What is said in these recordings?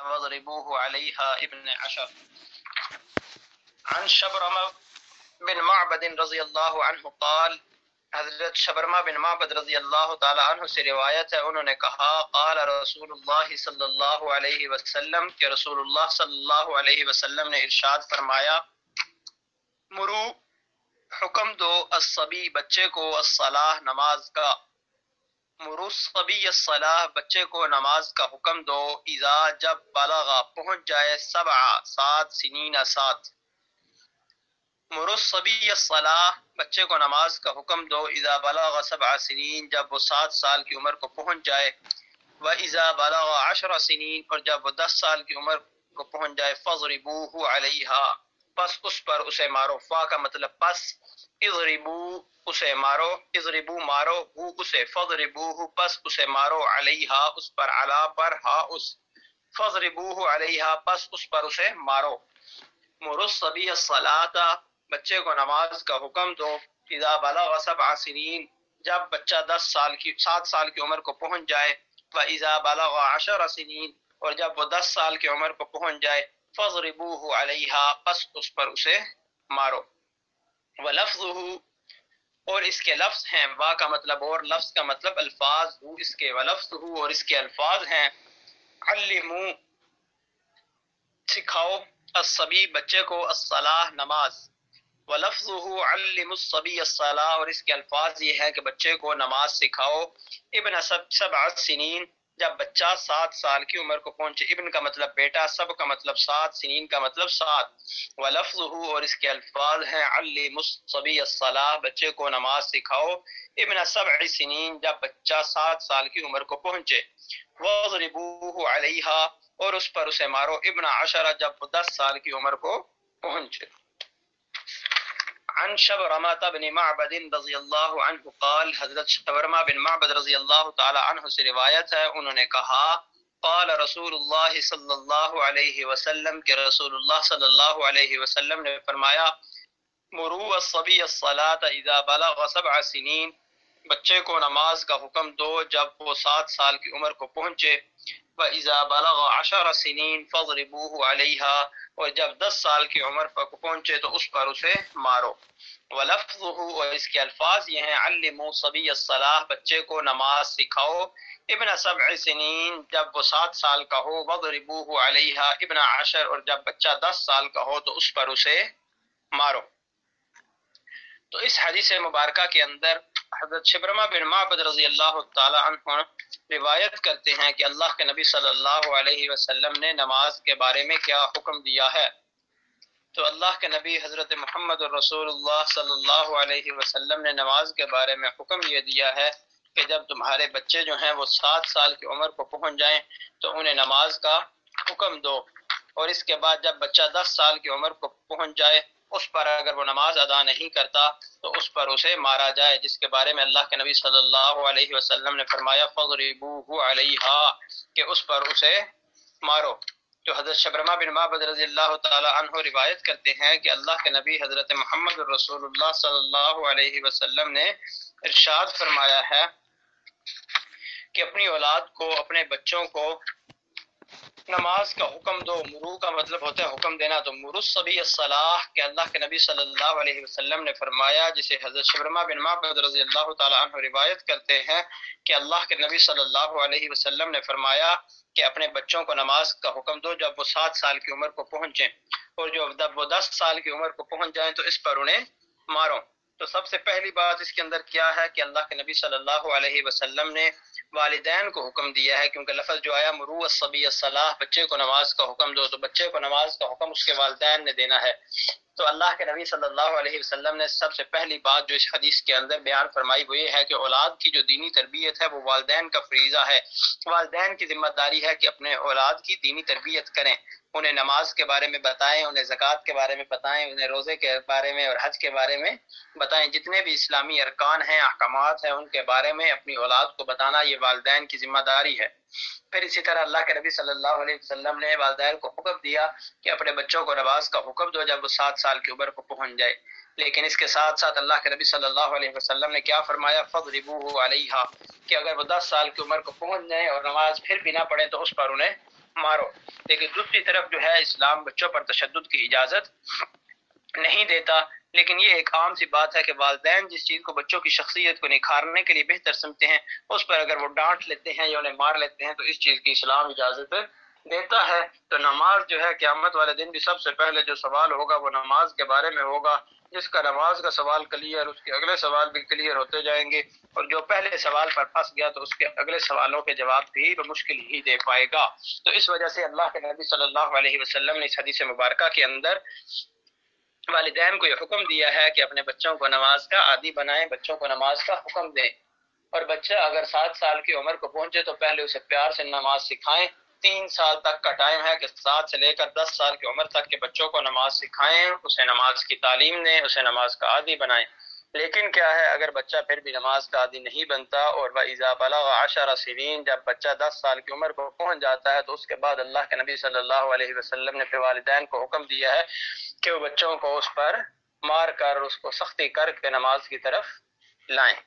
واضربوه عليها ابن 10. عن شبرمة بن معبد رضی اللہ عنہ قال، حضرت شبرمہ بن معبد رضی اللہ تعالی عنہ سے روایت ہے، انہوں نے کہا قال رسول اللہ صلی اللہ علیہ وسلم، کہ رسول اللہ صلی اللہ علیہ وسلم نے ارشاد فرمایا، مرو حکم دو الصبی بچے کو، الصلاح نماز کا، مرو الصبی الصلاح بچے کو نماز کا حکم دو، اذا جب بلغ پہنچ جائے، 7 سنین 7، مرو الصبی الصلاح بچے کو نماز کا حکم دو، اذا بلغ 7 سنین جب وہ 7 سال کی عمر کو پہنچ جائے، و اذا بلغ 10 سنین اور جب وہ 10 سال کی عمر کو پہنچ جائے، فضربوہ علیہا پس اس پر اسے مارو، فا کا مطلب پس، اضربو اسے مارو، اضربو مارو، ہو اسے، فضربوہ پس اسے مارو، علیہا اس پر، علا پر، ہا اس، فضربوہ علیہا پس اس پر اسے مارو، مرو الصبی الصلاۃ بچے کو نماز کا حکم دو، اذا بلغ 7 سنین جب بچہ 7 سال کی عمر کو پہنچ جائے، و اذا بلغ 10 سنین اور جب وہ 10 سال کی عمر کو پہنچ جائے، فضربوہ علیہا پس اس پر اسے مارو، ولفظہ اور اس کے لفظ ہیں، وا کا مطلب اور، لفظ کا مطلب الفاظ، ہو اس کے، ولفظہ اور اس کے الفاظ ہیں، علمو سکھاؤ، الصبی بچے کو، الصلاح نماز، وَلَفْظُهُ عَلِّمُ الصَّبِيَّ الصَّلَاةَ اور اس کے الفاظ یہ ہے کہ بچے کو نماز سکھاؤ، ابن 7 سنین جب بچہ 7 سال کی عمر کو پہنچے، ابن کا مطلب بیٹا، سب کا مطلب 7، سنین کا مطلب 7، وَلَفْظُهُ اور اس کے الفاظ ہیں، عَلِّمُ الصَّبِيَّ الصَّلَاةَ بچے کو نماز سکھاؤ، ابن 7 سنین جب بچہ 7 سال کی عمر کو پہنچے، وَاضْرِبُوهُ عَلَيْهَا اور اس پر اسے مارو، ابن 10 جب وہ 10 سال کی عمر کو پہنچے۔ عن شبرمہ بن معبد رضی اللہ عنہ قال، حضرت شبرمہ بن معبد رضی اللہ تعالی عنہ سے روایت ہے، انہوں نے کہا قال رسول اللہ صلی اللہ علیہ وسلم، کہ رسول اللہ صلی اللہ علیہ وسلم نے فرمایا، مرو الصبی الصلاۃ اذا بلغ 7 سنین بچے کو نماز کا حکم دو جب وہ 7 سال کی عمر کو پہنچے، وَإِذَا بَلَغَ 10 سنین فَاضْرِبُوهُ عَلَيْهَا اور جب 10 سال کی عمر پر پہنچے تو اس پر اسے مارو، وَلَفْظُهُ اور اس کے الفاظ یہ ہیں، عَلِّمُوا صَبِيَّ الصَّلَاةَ بچے کو نماز سکھاؤ، ابن 7 سنین جب وہ 7 سال کا ہو، وَاضْرِبُوهُ عَلَيْهَا ابن 10 اور جب بچہ 10 سال کا ہو تو اس پر اسے مارو۔ تو اس حدیث مبارکہ کے اندر حضرت شبرمہ بن معبد رضی اللہ تعالی عنہ روایت کرتے ہیں کہ اللہ کے نبی صلی اللہ علیہ وسلم نے نماز کے بارے میں کیا حکم دیا ہے۔ تو اللہ کے نبی حضرت محمد الرسول اللہ صلی اللہ علیہ وسلم نے نماز کے بارے میں حکم یہ دیا ہے کہ جب تمہارے بچے جو ہیں وہ 7 سال کی عمر کو پہنچ جائیں تو انہیں نماز کا حکم دو، اور اس کے بعد جب بچہ 10 سال کی عمر کو پہنچ جائے اس پر اگر وہ نماز ادا نہیں کرتا تو اس پر اسے مارا جائے، جس کے بارے میں اللہ کے نبی صلی اللہ علیہ وسلم نے فرمایا فَضْرِبُوهُ عَلَيْهَا کہ اس پر اسے مارو۔ تو حضرت شبرمہ بن معبد رضی اللہ تعالی عنہ روایت کرتے ہیں کہ اللہ کے نبی حضرت محمد الرسول اللہ صلی اللہ علیہ وسلم نے ارشاد فرمایا ہے کہ اپنی اولاد کو، اپنے بچوں کو نماز کا حکم دو، مرو کا مطلب ہوتا ہے حکم دینا، تو مرو الصبی الصلاح کہ اللہ کے نبی صلی اللہ علیہ وسلم نے فرمایا، جسے حضرت شبرمہ بن معبد رضی اللہ تعالی عنہ روایت کرتے ہیں کہ اللہ کے نبی صلی اللہ علیہ وسلم نے فرمایا کہ اپنے بچوں کو نماز کا حکم دو جب وہ 7 سال کی عمر کو پہنچیں، اور جب وہ 10 سال کی عمر کو پہنچ جائیں تو اس پر انہیں مارو۔ تو سب سے پہلی بات اس کے اندر کیا ہے کہ اللہ کے نبی صلی اللہ علیہ وسلم نے والدین کو حکم دیا ہے، کیونکہ لفظ جو آیا مرو الصبی الصلاح بچے کو نماز کا حکم دو، تو بچے کو نماز کا حکم اس کے والدین نے دینا ہے۔ تو اللہ کے نبی صلی اللہ علیہ وسلم نے سب سے پہلی بات جو اس حدیث کے اندر بیان فرمائی وہ یہ ہے کہ اولاد کی جو دینی تربیت ہے وہ والدین کا فریضہ ہے، والدین کی ذمہ داری ہے کہ اپنے اولاد کی دینی تربیت کریں، انہیں نماز کے بارے میں بتائیں، انہیں زکوٰۃ کے بارے میں بتائیں، انہیں روزے کے بارے میں اور حج کے بارے میں بتائیں، جتنے بھی اسلامی ارکان ہیں، احکامات ہیں، ان کے بارے میں اپنی اولاد کو بتانا یہ والدین کی ذمہ داری ہے۔ پھر اسی طرح اللہ کے نبی صلی اللہ علیہ وسلم نے والدین کو حکم دیا کہ اپنے بچوں کو نماز کا حکم دو جب وہ 7 سال کی عمر کو پہنچ جائے، لیکن اس کے ساتھ ساتھ اللہ کے نبی صلی اللہ علیہ وسلم نے کیا فرمایا، فَاضْرِبُوهُ عَلَيْهَا کہ اگر وہ 10 سال کی عمر کو پہنچ جائیں اور نماز پھر بھی نہ پڑھیں تو اس پر انہیں مارو. لیکن دوسری طرف جو ہے اسلام بچوں پر تشدد کی اجازت نہیں دیتا، لیکن یہ ایک عام سی بات ہے کہ والدین جس چیز کو بچوں کی شخصیت کو نکھارنے کے لیے بہتر سمجھتے ہیں اس پر اگر وہ ڈانٹ لیتے ہیں یا انہیں مار لیتے ہیں تو اس چیز کی اسلام اجازت دیتا ہے. تو نماز جو ہے قیامت والے دن بھی سب سے پہلے جو سوال ہوگا وہ نماز کے بارے میں ہوگا. جس کا نماز کا سوال کلیئر، اس کے اگلے سوال بھی کلیئر ہوتے جائیں گے، اور جو پہلے سوال پر پھنس گیا تو اس کے اگلے سوالوں کے جواب بھی بمشکل ہی دے پائے گا. تو اس وجہ سے اللہ کے نبی صلی اللہ علیہ وسلم نے اس حدیث مبارکہ کے اندر والدین کو یہ حکم دیا ہے کہ اپنے بچوں کو نماز کا عادی بنائیں، بچوں کو نماز کا حکم دیں. اور بچہ اگر 7 سال کی عمر کو پہنچے تو پہلے اسے پیار سے نماز سکھائیں. 3 سال تک کا ٹائم ہے کہ 7 سے لے کر 10 سال کی عمر تک کے بچوں کو نماز سکھائیں، اسے نماز کی تعلیم دیں، اسے نماز کا عادی بنائیں. لیکن کیا ہے، اگر بچہ پھر بھی نماز کا عادی نہیں بنتا، اور وَإِذَا بَلَغَ 10 سنین، جب بچہ 10 سال کی عمر کو پہنچ جاتا ہے تو اس کے بعد اللہ کے نبی صلی اللہ علیہ وسلم نے پھر والدین کو حکم دیا ہے کہ وہ بچوں کو اس پر مار کر، اس کو سختی کر کے نماز کی طرف لائیں.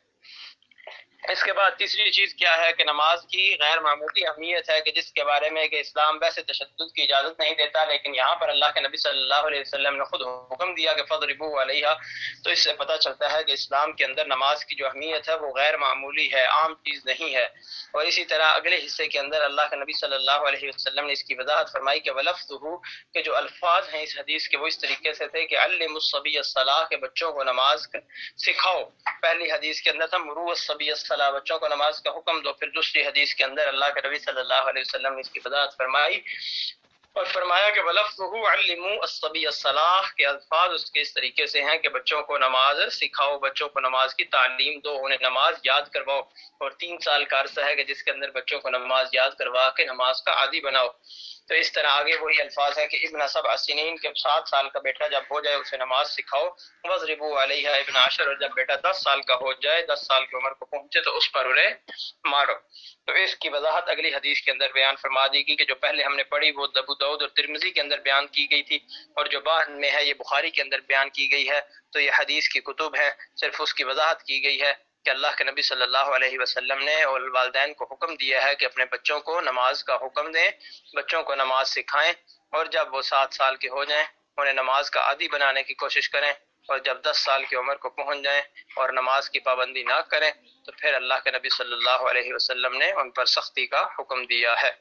اس کے بعد تیسری چیز کیا ہے کہ نماز کی غیر معمولی اہمیت ہے کہ جس کے بارے میں کہ اسلام ویسے تشدد کی اجازت نہیں دیتا، لیکن یہاں پر اللہ کے نبی صلی اللہ علیہ وسلم نے خود حکم دیا کہ فَضْرِبُوا عَلَيْهَا. تو اس سے پتہ چلتا ہے کہ اسلام کے اندر نماز کی جو اہمیت ہے وہ غیر معمولی ہے، عام چیز نہیں ہے. اور اسی طرح اگلے حصے کے اندر اللہ کے نبی صلی اللہ علیہ وسلم نے اس کی وضاحت فرمائی کہ وَلَفْظُهُ، کہ جو الفاظ ہیں اس حدیث کے وہ اس طریقے سے تھے کہ عَلِّمُوا الصَّبِيَّ الصَّلَاةَ، کہ بچوں کو نماز سکھاؤ. پہلی حدیث کے اندر تھا مُرُوا الصَّبِيَّ الصَّلَاةَ، بچوں کو نماز کا حکم دو. پھر دوسری حدیث کے اندر اللہ کے نبی صلی اللہ علیہ وسلم نے اس کی وضاحت فرمائی اور فرمایا کہ وَلَفْظُهُ عَلِّمُوا الصَّبِيَّ الصَّلَاةَ، کے الفاظ اس کے اس طریقے سے ہیں کہ بچوں کو نماز سکھاؤ، بچوں کو نماز کی تعلیم دو، انہیں نماز یاد کرواؤ. اور 3 سال کا عرصہ ہے کہ جس کے اندر بچوں کو نماز یاد کروا کے نماز کا عادی بناؤ. تو اس طرح آگے وہی الفاظ ہے کہ ابن 7 سنین، کے 7 سال کا بیٹا جب ہو جائے اسے نماز سکھاؤ. وَضْرِبُوا عَلَيْهَا ابن 10، اور جب بیٹا 10 سال کا ہو جائے، 10 سال کی عمر کو پہنچے تو اس پر انہیں مارو. تو اس کی وضاحت اگلی حدیث کے اندر بیان فرما دی گئی کہ جو پہلے ہم نے پڑھی وہ ابو داؤد اور ترمذی کے اندر بیان کی گئی تھی، اور جو بعد میں ہے یہ بخاری کے اندر بیان کی گئی ہے. تو یہ حدیث کی کتب ہے، صرف اس کی وضاحت کی گئی ہے کہ اللہ کے نبی صلی اللہ علیہ وسلم نے اور والدین کو حکم دیا ہے کہ اپنے بچوں کو نماز کا حکم دیں، بچوں کو نماز سکھائیں، اور جب وہ 7 سال کے ہو جائیں انہیں نماز کا عادی بنانے کی کوشش کریں، اور جب 10 سال کی عمر کو پہنچ جائیں اور نماز کی پابندی نہ کریں تو پھر اللہ کے نبی صلی اللہ علیہ وسلم نے ان پر سختی کا حکم دیا ہے.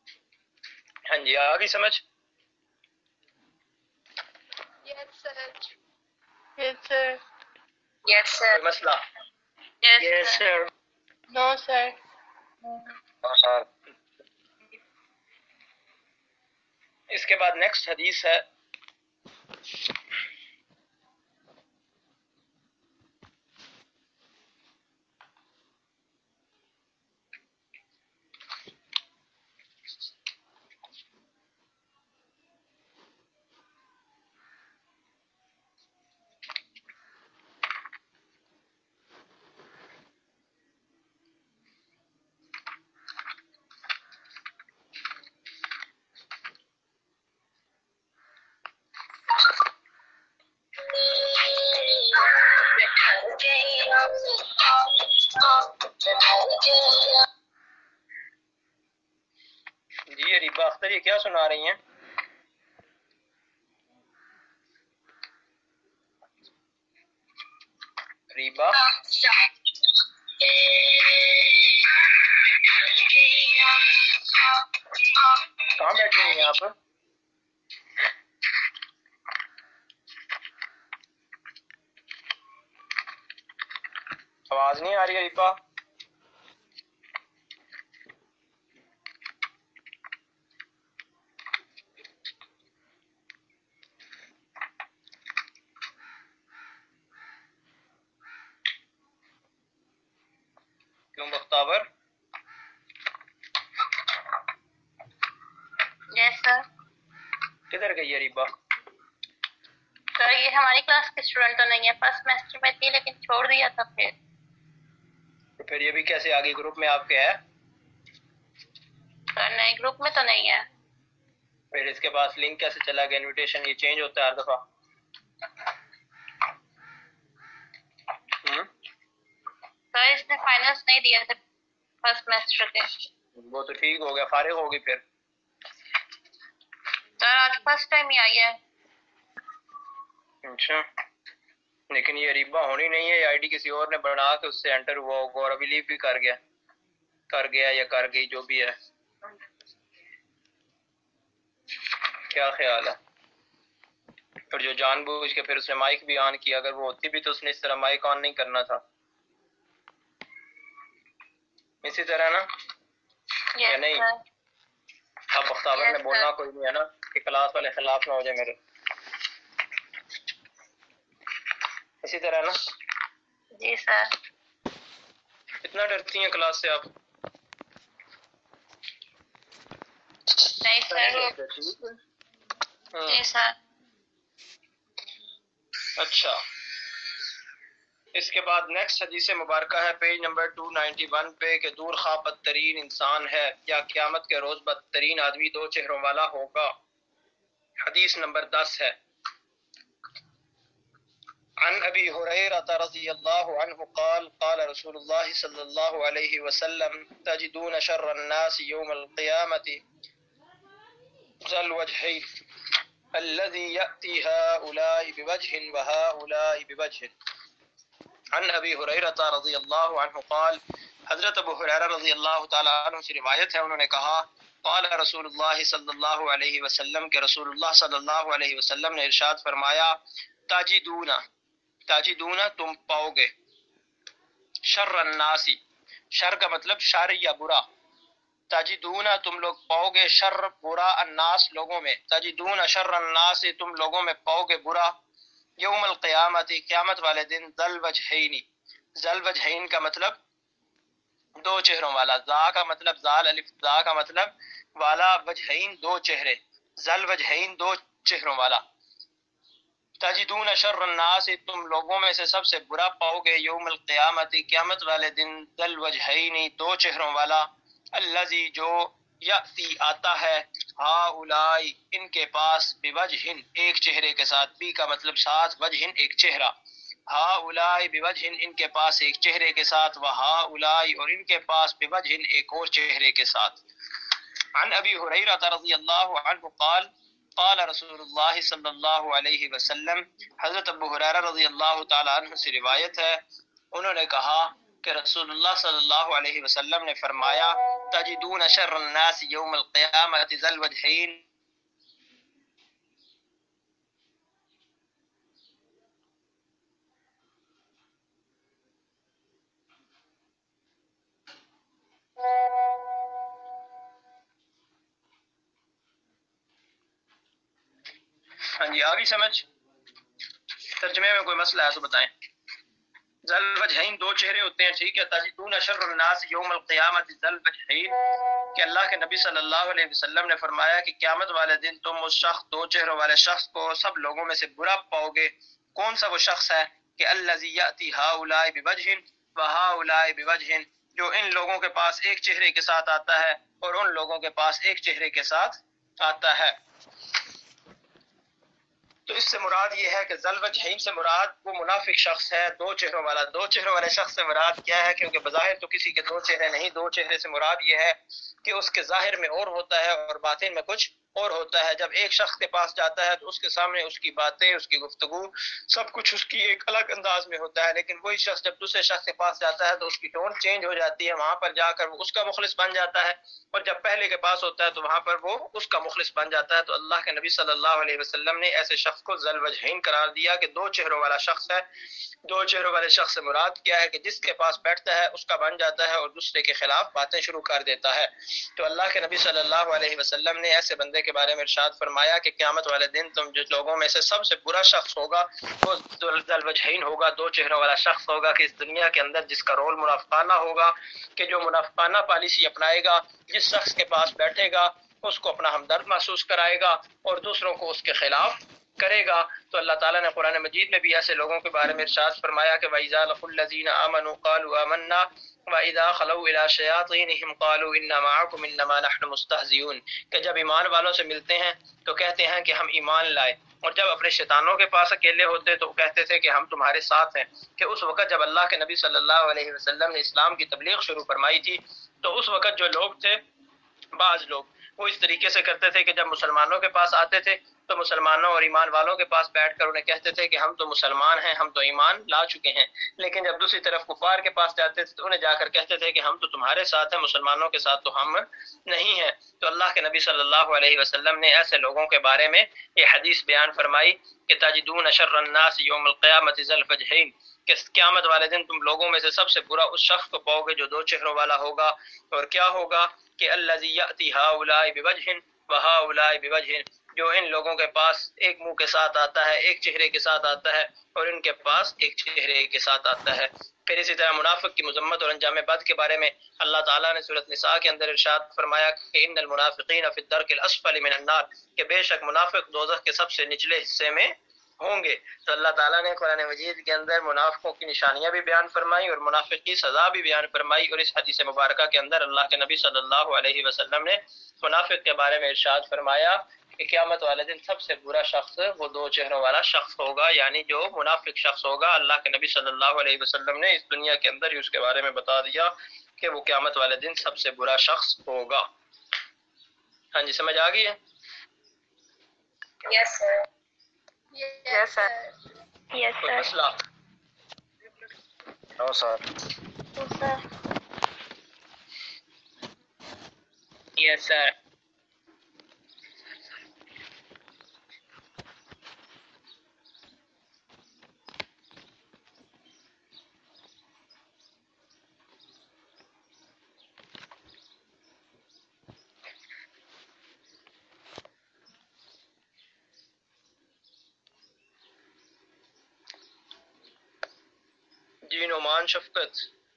ہاں جی، آگے سمجھ؟ Yes, sir. Yes, sir. Yes, sir. کوئی مسئلہ؟ Yes, sir. No, sir. اس کے بعد نیکسٹ حدیث ہے جی ریبا اختر، یہ کیا سنا رہی ہیں؟ ریبا کہاں بیٹھی ہوئی ہیں آپ؟ آواز نہیں آ رہی ہے ریبا؟ کیوں بختاور؟ Yes, sir. کدھر گئی ہے ریبا؟ سر یہ ہماری کلاس کے اسٹوڈنٹ تو نہیں ہے، فرسٹ سیمسٹر میں تھی لیکن چھوڑ دیا تھا. پھر یہ بھی کیسے آگے گروپ میں آپ کے ہے؟ سر نہیں، گروپ میں تو نہیں ہے. پھر اس کے پاس لنک کیسے چلا گیا؟ انویٹیشن یہ چینج ہوتا ہے ہر دفعہ. سر اس نے فائنلس نہیں دیا تھا فرسٹ سیمسٹر کے. وہ تو ٹھیک ہو گیا، فارغ ہوگی پھر. سر آج فرسٹ ٹائم ہی آئی ہے. اچھا، لیکن یہ ریبا ہونی نہیں ہے، یہ آئی ڈی کسی اور نے بنا کے اس سے انٹر ہوا ہوگا اور ابھی لیو بھی کر گیا یا کر گئی، جو بھی ہے. کیا خیال ہے؟ اور جو جان بوجھ کے پھر اس نے مائک بھی آن کیا، اگر وہ ہوتی بھی تو اس نے اس طرح مائک آن نہیں کرنا تھا. اسی طرح نا یا نہیں؟ اب بختاور نے بولنا کوئی نہیں ہے نا کہ کلاس والے خلاف نہ ہو جائے میرے. اسی طرح نا؟ جی سر. اتنا ڈرتی ہیں کلاس سے آپ؟ نہیں سر. جی سر. اچھا، اس کے بعد نیکسٹ حدیث مبارکہ ہے پیج نمبر 291 پہ کہ دور خواہ بدترین انسان ہے یا قیامت کے روز بدترین آدمی دو چہروں والا ہوگا. حدیث نمبر 10 ہے. عن ابی ہریرہ رضی اللہ عنہ قال قال رسول اللہ صلی اللہ علیہ وسلم تجدون شر الناس یوم القیامت ذا الوجہین الذي يأتي هؤلاء بوجه وهؤلاء بوجه. عن ابی ہریرہ رضی اللہ عنہ قال، حضرت ابو ہریرہ رضی اللہ تعالی عنہ سے روایت ہے، انہوں نے کہا قال رسول اللہ صلی اللہ علیہ وسلم کہ رسول اللہ صلی اللہ علیہ وسلم نے ارشاد فرمایا تاجدون تم پاؤ گے، شر الناس، شر کا مطلب شر یا برا، تاجدون تم لوگ پاؤ گے، شر برا، الناس لوگوں میں، تاجدون شر الناس تم لوگوں میں پاؤ گے برا، یوم القیامت قیامت والے دن، ذل وجہین، ذل وجہین کا مطلب دو چہروں والا، ذا کا مطلب ذال الف ذا کا مطلب والا، وجہین دو چہرے، ذل وجہین دو چہروں والا. تجدون شر الناس تم لوگوں میں سے سب سے برا پاؤ گے، یوم القیامت قیامت والے دن، ذل وجہین دو چہروں والا، الذی جو یاتی آتا ہے، ہؤلاء ان کے پاس، بوجہ ایک چہرے کے ساتھ، بی کا مطلب ساتھ، وجہ ایک چہرہ، ہؤلاء بوجہ ان کے پاس ایک چہرے کے ساتھ، وہؤلاء اور ان کے پاس بوجہ ایک اور چہرے کے ساتھ. عن ابی ہریرہ رضی اللہ عنہ قال قال رسول اللہ صلی اللہ علیہ وسلم، حضرت ابو ہریرہ رضی اللہ تعالی عنہ سے روایت ہے، انہوں نے کہا کہ رسول اللہ صلی اللہ علیہ وسلم نے فرمایا تجدون شر الناس یوم القیامت ذا الوجہین. ہاں جی، آگئی سمجھ؟ ترجمے میں کوئی مسئلہ ہے تو بتائیں. ذل وجہین دو چہرے ہوتے ہیں، ٹھیک ہے. تجدون شر الناس یوم القیامت ذل وجہین، کہ اللہ کے نبی صلی اللہ علیہ وسلم نے فرمایا کہ قیامت والے دن تم اس شخص دو چہروں والے شخص کو سب لوگوں میں سے برا پاؤ گے. کون سا وہ شخص ہے؟ کہ الذی یاتی ہؤلاء بوجہ وہؤلاء بوجہ، جو ان لوگوں کے پاس ایک چہرے کے ساتھ آتا ہے اور ان لوگوں کے پاس ایک چہرے کے ساتھ آتا ہے. تو اس سے مراد یہ ہے کہ ذل وجہین سے مراد وہ منافق شخص ہے، دو چہروں والا. دو چہروں والے شخص سے مراد کیا ہے؟ کیونکہ بظاہر تو کسی کے دو چہرے نہیں، دو چہرے سے مراد یہ ہے کہ اس کے ظاہر میں اور ہوتا ہے اور باطن میں کچھ اور ہوتا ہے. جب ایک شخص کے پاس جاتا ہے تو اس کے سامنے اس کی باتیں، اس کی گفتگو، سب کچھ اس کی ایک الگ انداز میں ہوتا ہے، لیکن وہی شخص جب دوسرے شخص کے پاس جاتا ہے تو اس کی ٹون چینج ہو جاتی ہے، وہاں پر جا کر وہ اس کا مخلص بن جاتا ہے، اور جب پہلے کے پاس ہوتا ہے تو وہاں پر وہ اس کا مخلص بن جاتا ہے. تو اللہ کے نبی صلی اللہ علیہ وسلم نے ایسے شخص کو ذل وجہین قرار دیا کہ دو چہروں والا شخص ہے. دو چہروں والے شخص سے مراد کیا ہے؟ کہ جس کے پاس بیٹھتا ہے اس کا بن جاتا ہے اور دوسرے کے خلاف باتیں شروع کر دیتا ہے. تو اللہ کے نبی صلی اللہ علیہ وسلم نے ایسے بندے کے بارے میں ارشاد فرمایا کہ قیامت والے دن تم جس لوگوں میں سے سب سے برا شخص ہوگا وہ ذل وجہین ہوگا، دو چہروں والا شخص ہوگا، کہ اس دنیا کے اندر جس کا رول منافقانہ ہوگا، کہ جو منافقانہ پالیسی اپنائے گا، جس شخص کے پاس بیٹھے گا اس کو اپنا ہمدرد محسوس کرائے گا اور دوسروں کو اس کے خلاف کرے گا. تو اللہ تعالیٰ نے قرآن مجید میں بھی ایسے لوگوں کے بارے میں ارشاد فرمایا کہ وَإِذَا لَقُوا الَّذِينَ آمَنُوا قَالُوا آمَنَّا وَإِذَا خَلَوْا إِلَىٰ شَيَاطِينِهِمْ قَالُوا إِنَّا مَعَكُمْ إِنَّمَا نَحْنُ مُسْتَهْزِئُونَ، کہ جب ایمان والوں سے ملتے ہیں تو کہتے ہیں کہ ہم ایمان لائے، اور جب اپنے شیطانوں کے پاس اکیلے ہوتے تو کہتے تھے کہ ہم تمہارے ساتھ ہیں. کہ اس وقت جب اللہ کے نبی صلی اللہ علیہ وسلم نے اسلام کی تبلیغ شروع فرمائی تھی تو اس وقت جو لوگ تھے، بعض لوگ وہ اس طریقے سے کرتے تھے کہ جب مسلمانوں کے پاس آتے تھے تو مسلمانوں اور ایمان والوں کے پاس بیٹھ کر انہیں کہتے تھے کہ ہم تو مسلمان ہیں، ہم تو ایمان لا چکے ہیں، لیکن جب دوسری طرف کفار کے پاس جاتے تھے تو انہیں جا کر کہتے تھے کہ ہم تو تمہارے ساتھ ہیں، مسلمانوں کے ساتھ تو ہم نہیں ہیں۔ تو اللہ کے نبی صلی اللہ علیہ وسلم نے ایسے لوگوں کے بارے میں یہ حدیث بیان فرمائی کہ تجدون شر الناس یوم القیامت ذی الوجہین، کہ قیامت والے دن تم لوگوں میں سے سب سے برا اس شخص کو پاؤ گے جو دو چہروں والا ہوگا، اور کیا ہوگا کہ الذی یأتی ہؤلاء بوجہ وہؤلاء بوجہ، جو ان لوگوں کے پاس ایک منہ کے ساتھ آتا ہے، ایک چہرے کے ساتھ آتا ہے، اور ان کے پاس ایک چہرے کے ساتھ آتا ہے۔ پھر اسی طرح منافق کی مذمت اور انجام بد کے بارے میں اللہ تعالیٰ نے سورۃ نساء کے اندر ارشاد فرمایا کہ ان المنافقین فی الدرک الاسفل من النار، کہ بے شک منافق دوزخ کے سب سے نچلے حصے میں ہوں گے۔ تو اللہ تعالیٰ نے قرآن مجید کے اندر منافقوں کی نشانیاں بھی بیان فرمائی اور منافق کی سزا بھی بیان فرمائی، اور اس حدیث مبارکہ کے اندر اللہ کے نبی صلی اللہ علیہ وسلم نے منافق کے بارے میں ارشاد فرمایا کہ قیامت والے دن سب سے برا شخص وہ دو چہروں والا شخص ہوگا، یعنی جو منافق شخص ہوگا۔ اللہ کے نبی صلی اللہ علیہ وسلم نے اس دنیا کے اندر ہی اس کے بارے میں بتا دیا کہ وہ قیامت والے دن سب سے برا شخص ہوگا۔ ہاں جی، سمجھ آ گئی ہے؟ یس سر۔ Yes, sir. یس کوئی سر۔ مسئلہ؟ نو سر۔ یس سر۔ جی نعمان شفقت،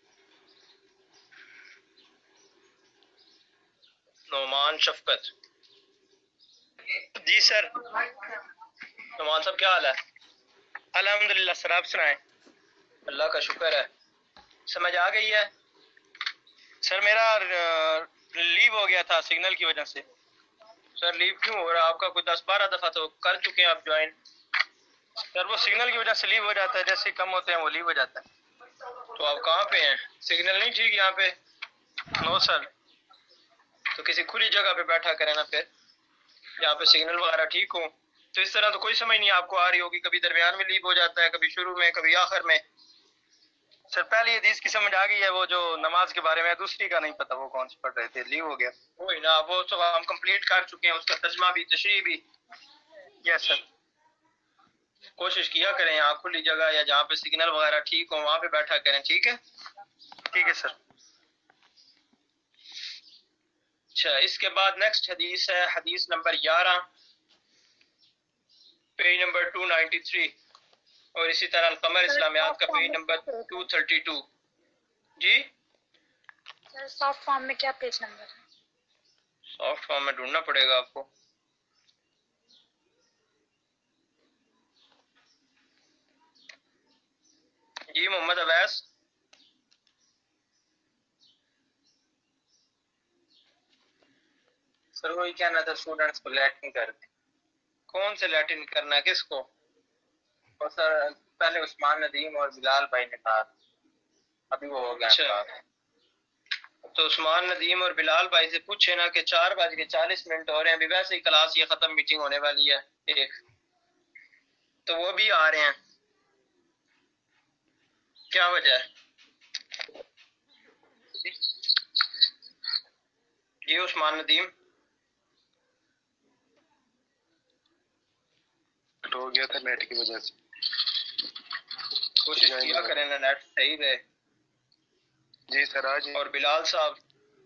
نعمان شفقت، جی سر۔ نعمان صاحب کیا حال ہے؟ الحمدللہ سر، آپ سنائیں؟ اللہ کا شکر ہے۔ سمجھ آ گئی ہے؟ سر میرا لیو ہو گیا تھا سگنل کی وجہ سے۔ سر لیو کیوں ہو رہا؟ آپ کا کوئی 10-12 دفعہ تو کر چکے ہیں آپ جوائن۔ سر وہ سگنل کی وجہ سے لیو ہو جاتا ہے، جیسے کم ہوتے ہیں وہ لیو ہو جاتا ہے۔ تو آپ کہاں پہ ہیں؟ سگنل نہیں ٹھیک یہاں پہ؟ نو سر۔ تو کسی کھلی جگہ پہ بیٹھا کریں نا پھر، جہاں پہ سگنل وغیرہ ٹھیک ہو۔ تو اس طرح تو کوئی سمجھ نہیں آپ کو آ رہی ہوگی، کبھی درمیان میں لیو ہو جاتا ہے، کبھی شروع میں، کبھی آخر میں۔ سر پہلی حدیث کی سمجھ آ گئی ہے، وہ جو نماز کے بارے میں، دوسری کا نہیں پتا وہ کون سی پڑھ رہے تھے، لیو ہو گیا۔ وہی نا، وہ تو ہم کمپلیٹ کر چکے ہیں، اس کا ترجمہ بھی، تشریح بھی۔ یس سر۔ کوشش کیا کریں یہاں کھلی جگہ یا جہاں پہ سگنل وغیرہ ٹھیک ہو وہاں پہ بیٹھا کریں، ٹھیک ہے؟ ٹھیک ہے سر۔ اچھا، اس کے بعد نیکسٹ حدیث ہے حدیث نمبر 11، پیج نمبر 293، اور اسی طرح القمر اسلامیات کا پیج نمبر 232۔ جی سر سافٹ فارم میں کیا پیج نمبر ہے؟ سافٹ فارم میں ڈھونڈنا پڑے گا آپ کو۔ جی محمد اویس، سر وہی کہنا تھا اسٹوڈنٹس کو لیٹن کر دیں۔ کون سے لیٹن کرنا ہے، کس کو؟ اور سر پہلے عثمان ندیم اور بلال بھائی نے کہا، ابھی وہ ہو گیا۔ اچھا، تو عثمان ندیم اور بلال بھائی سے پوچھے نا کہ 4:40 ہو رہے ہیں، ابھی ویسے ہی کلاس یہ ختم، میٹنگ ہونے والی ہے ایک، تو وہ بھی آ رہے ہیں، کیا وجہ ہے؟ جی عثمان ندیم، ہو گیا تھا نیٹ کی وجہ سے۔ کوشش کیا کریں نا نیٹ صحیح رہے۔ جی سر آج۔ اور بلال صاحب،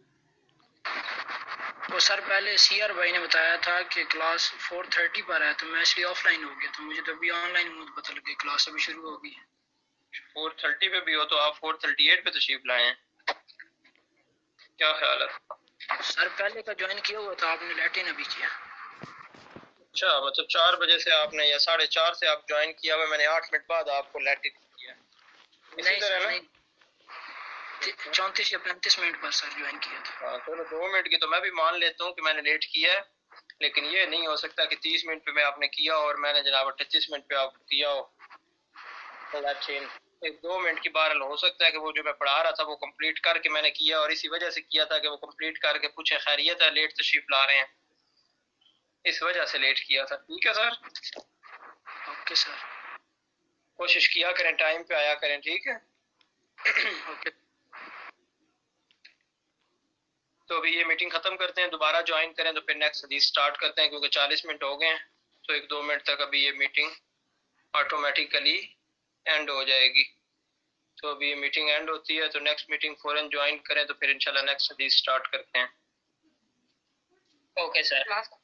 وہ سر پہلے سی آر بھائی نے بتایا تھا کہ کلاس 4:30 پر ہے، تو میں اس لیے آف لائن ہو گیا، تو مجھے تو ابھی آن لائن مجھے پتہ لگا کلاس ابھی شروع ہو گئی ہے۔ 4:30 پہ بھی ہو تو آپ 4:38 پہ تشریف لائے ہیں، کیا خیال ہے؟ سر پہلے کا جوائن کیا ہوا تھا آپ نے، لیٹن ابھی کیا۔ اچھا، مطلب 4 بجے سے آپ نے یا 4:30 سے آپ جوائن کیا ہوا، میں نے 8 منٹ بعد آپ کو لیٹن کیا، اسی نہیں طرح سر نا؟ نہیں، 34 یا 35 منٹ پر سر جوائن کیا تھا۔ ہاں چلو 2 منٹ کی تو میں بھی مان لیتا ہوں کہ میں نے لیٹ کیا ہے، لیکن یہ نہیں ہو سکتا کہ 30 منٹ پہ میں آپ نے کیا اور میں نے جناب 38 منٹ پہ آپ کو کیا ہو۔ لیٹن ایک 2 منٹ کی بہرحال ہو سکتا ہے کہ وہ جو میں پڑھا رہا تھا وہ کمپلیٹ کر کے میں نے کیا، اور اسی وجہ سے کیا تھا کہ وہ کمپلیٹ کر کے پوچھیں خیریت ہے، لیٹ تشریف لا رہے ہیں، اس وجہ سے لیٹ کیا تھا. ٹھیک ہے سر، اوکے سر. کوشش کیا کریں ٹائم پہ آیا کریں. ٹھیک ہے، اوکے. تو ابھی یہ میٹنگ ختم کرتے ہیں، دوبارہ جوائن کریں تو پھر نیکسٹ حدیث سٹارٹ کرتے ہیں، کیونکہ 40 منٹ ہو گئے ہیں، تو 1-2 منٹ تک ابھی یہ میٹنگ آٹومیٹیکلی اینڈ ہو جائے گی. تو ابھی یہ میٹنگ اینڈ ہوتی ہے تو نیکسٹ میٹنگ فوراً جوائن کریں تو پھر انشاءاللہ نیکسٹ حدیث سٹارٹ کرتے ہیں. Okay sir.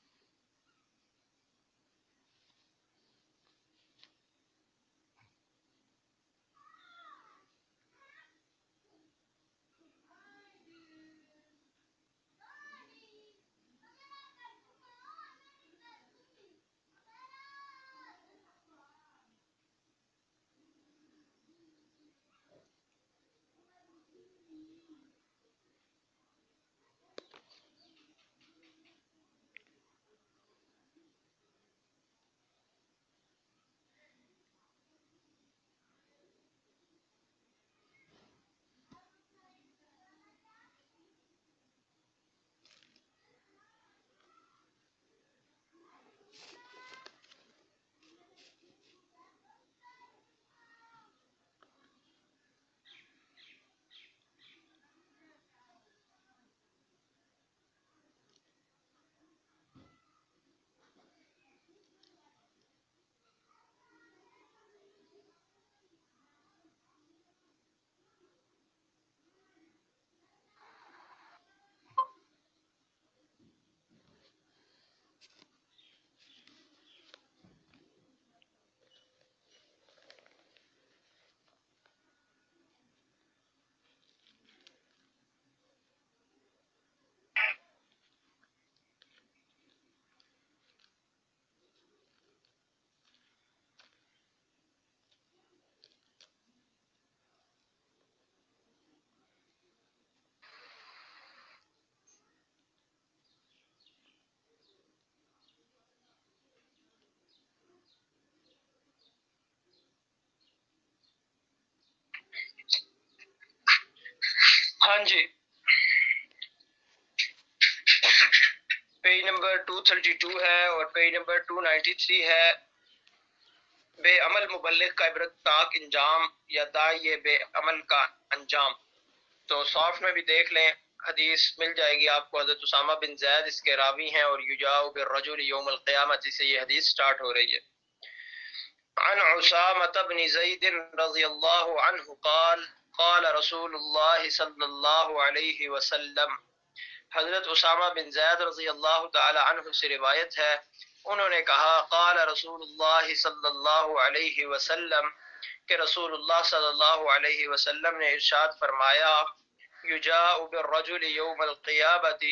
ہاں جی، پیج نمبر 232 ہے اور پیج نمبر 293 ہے. بے عمل مبلغ کا عبرتناک انجام یا داعی بے عمل کا انجام. تو سافٹ میں بھی دیکھ لیں، حدیث مل جائے گی آپ کو. حضرت اسامہ بن زید اس کے راوی ہیں اور یجاء بالرجل یوم القیامت سے یہ حدیث سٹارٹ ہو رہی ہے. عن عسامة بن زید رضی اللہ عنہ قال قال رسول اللہ صلی اللہ علیہ وسلم. حضرت اسامہ بن زید رضی اللہ تعالی عنہ سے روایت ہے، انہوں نے کہا قال رسول اللہ صلی اللہ علیہ وسلم کہ رسول اللہ صلی اللہ علیہ وسلم نے ارشاد فرمایا یجاء بالرجل یوم القیامت،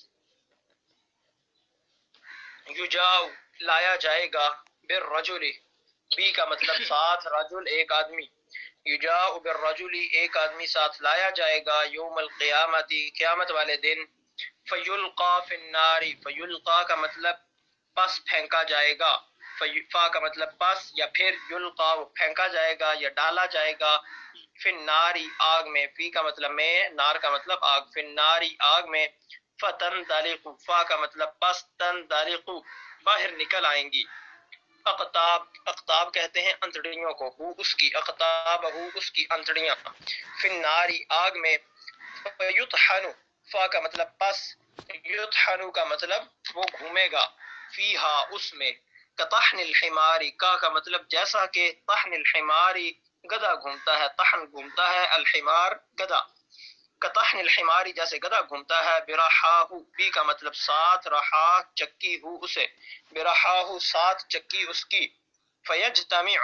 یجاء لایا جائے گا، بالرجل بی کا مطلب ساتھ، رجل ایک آدمی، یجاء بالرجل ایک آدمی ساتھ لایا جائے گا، یوم القیامت قیامت والے دن، فیلقا فی النار، فیلقا کا مطلب پس پھینکا جائے گا، فا کا مطلب پس یا پھر یلقا وہ پھینکا جائے گا یا ڈالا جائے گا، فی النار آگ میں، فی کا مطلب میں، نار کا مطلب آگ، فی النار آگ میں، فتندلق فا کا مطلب پس، تندلق باہر نکل آئیں گی، اقتاب، اقتاب کہتے ہیں انتڑیوں کو، ہو اس کی، اقتاب ہو اس کی انتڑیاں، فی النار آگ میں، یطحن فا کا مطلب پس، یطحن کا مطلب وہ گھومے گا، فیہا اس میں، کطحن الحماری کا مطلب جیسا کہ طحن الحماری گدھا گھومتا ہے، طحن گھومتا ہے، الحمار گدھا، کطحن الحماری جیسے گدھا گھومتا ہے، برحاہ بی کا مطلب ساتھ، رحا چکی ہو اسے، برحاہ ساتھ چکی اس کی، فیجتمع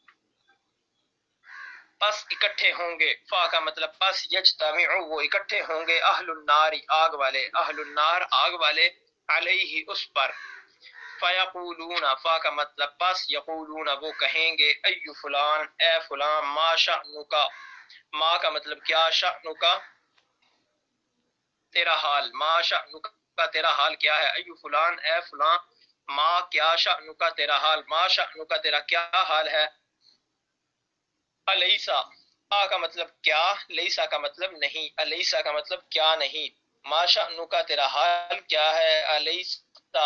پس اکٹھے ہوں گے، فا کا مطلب پس، یجتمع وہ اکٹھے ہوں گے، اہل النار آگ والے، اہل النار آگ والے، علیہ اس پر، فیقولون فا کا مطلب پس، یقولون وہ کہیں گے، ای فلان اے فلان، ما شأنکا، ما کا مطلب کیا، شأنکا تیرا حال، ما شأنکا تیرا حال کیا ہے، ای فلان اے فلان، ما کیا، شأنکا تیرا حال، ما شأنکا تیرا کیا حال ہے، الیسا، آ کا مطلب کیا، لیسا کا مطلب نہیں، الیسا کا مطلب کیا نہیں، ما شأنک تیرا حال کیا ہے، الیسا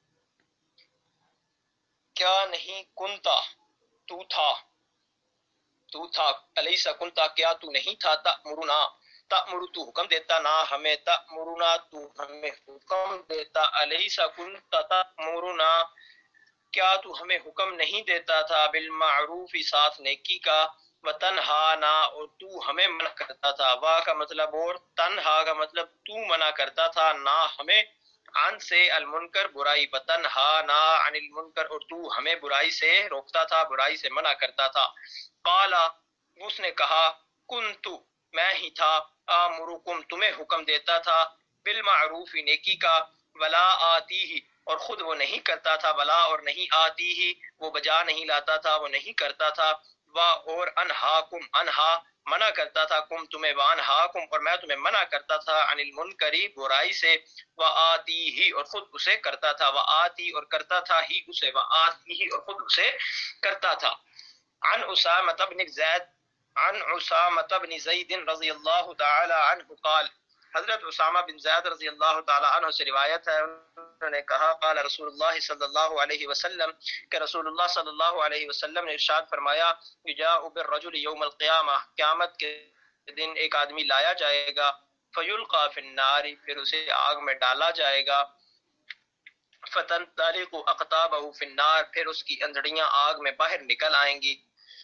کیا نہیں، کنتا تو تھا، تو تھا، الیسا کنتا کیا تو نہیں تھا، تأمرنا تأمر تو حکم دیتا نا ہمیں، تأمرنا تو ہمیں حکم دیتا، الیسا کنتا تأمرنا کیا تو ہمیں حکم نہیں دیتا تھا، بالمعروف ساتھ نیکی کا، وتنہانا اور تو ہمیں منع کرتا تھا، وا کا مطلب اور تنہا کا مطلب تو منع کرتا تھا، نا ہمیں، عن سے المنکر برائی، وتنہانا عن المنکر اور تو ہمیں برائی سے روکتا تھا، برائی سے منع کرتا تھا، قالا اس نے کہا، کنتو میں ہی تھا، آمرکم تمہیں حکم دیتا تھا، بالمعروف نیکی کا، ولا آتی ہی اور خود وہ نہیں کرتا تھا، ولا اور نہیں آتی ہی وہ بجا نہیں لاتا تھا، وہ نہیں کرتا تھا، وا اور انہاکم انہا منع کرتا تھا، کم تمہیں، وانہاکم اور میں تمہیں منع کرتا تھا، عن المنکری برائی سے، وآتی ہی اور خود اسے کرتا تھا، وآتی اور کرتا تھا ہی اسے، وآتی ہی اور خود اسے کرتا تھا۔ عن اسامة بن زید عن اسامة بن زید رضی اللہ تعالی عنہ قال، حضرت اسامہ بن زید رضی اللہ تعالی عنہ سے روایت ہے، انہوں نے کہا، قال رسول اللہ صلی اللہ علیہ وسلم کہ رسول اللہ صلی اللہ علیہ وسلم نے ارشاد فرمایا، یجاء بالرجل یوم القیامہ قیامت کے دن ایک آدمی لایا جائے گا، فیلقى فی النار پھر اسے آگ میں ڈالا جائے گا، فتنطلق اقطابہ فی النار پھر اس کی اندڑیاں آگ میں باہر نکل آئیں گی،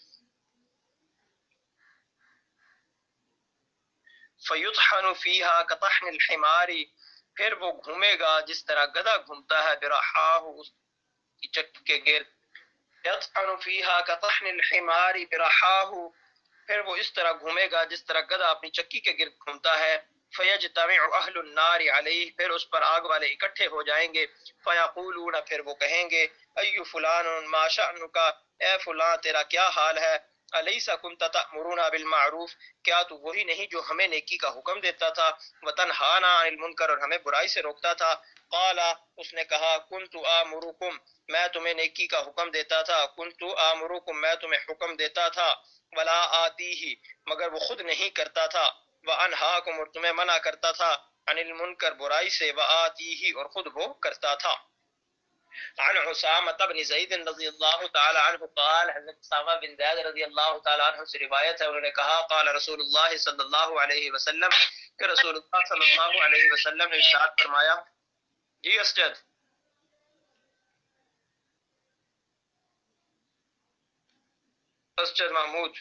فیطحن فیہا کطحن الحمار پھر وہ گھومے گا جس طرح گدھا گھومتا ہے، برحاہ اس کی چکی کے گرد، یطحن فیہا کطحن الحمار برحاہ پھر وہ اس طرح گھومے گا جس طرح گدھا اپنی چکی کے گرد گھومتا ہے، فیجتمع اہل النار علیہ پھر اس پر آگ والے اکٹھے ہو جائیں گے، فیقولون پھر وہ کہیں گے، ای فلان ما شأنک اے فلاں تیرا کیا حال ہے، الیس کنت تأمرنا بالمعروف کیا تو وہی نہیں جو ہمیں نیکی کا حکم دیتا تھا، وتنہانا عن المنکر اور ہمیں برائی سے روکتا تھا، قال اس نے کہا، کنت آمرکم میں تمہیں نیکی کا حکم دیتا تھا، کنت آمرکم میں تمہیں حکم دیتا تھا، ولا آتی ہی مگر وہ خود نہیں کرتا تھا، وانہاکم اور تمہیں منع کرتا تھا، عن المنکر برائی سے، وآتی ہی اور خود وہ کرتا تھا۔ عن عسامة بن زید رضی اللہ تعالی عنہ قال، حضرت اسامہ بن زید رضی اللہ تعالی عنہ سے روایت ہے، انہوں نے کہا، قال رسول اللہ صلی اللہ علیہ وسلم کہ رسول اللہ صلی اللہ علیہ وسلم نے ارشاد فرمایا، جی اسجد اسجد محمود،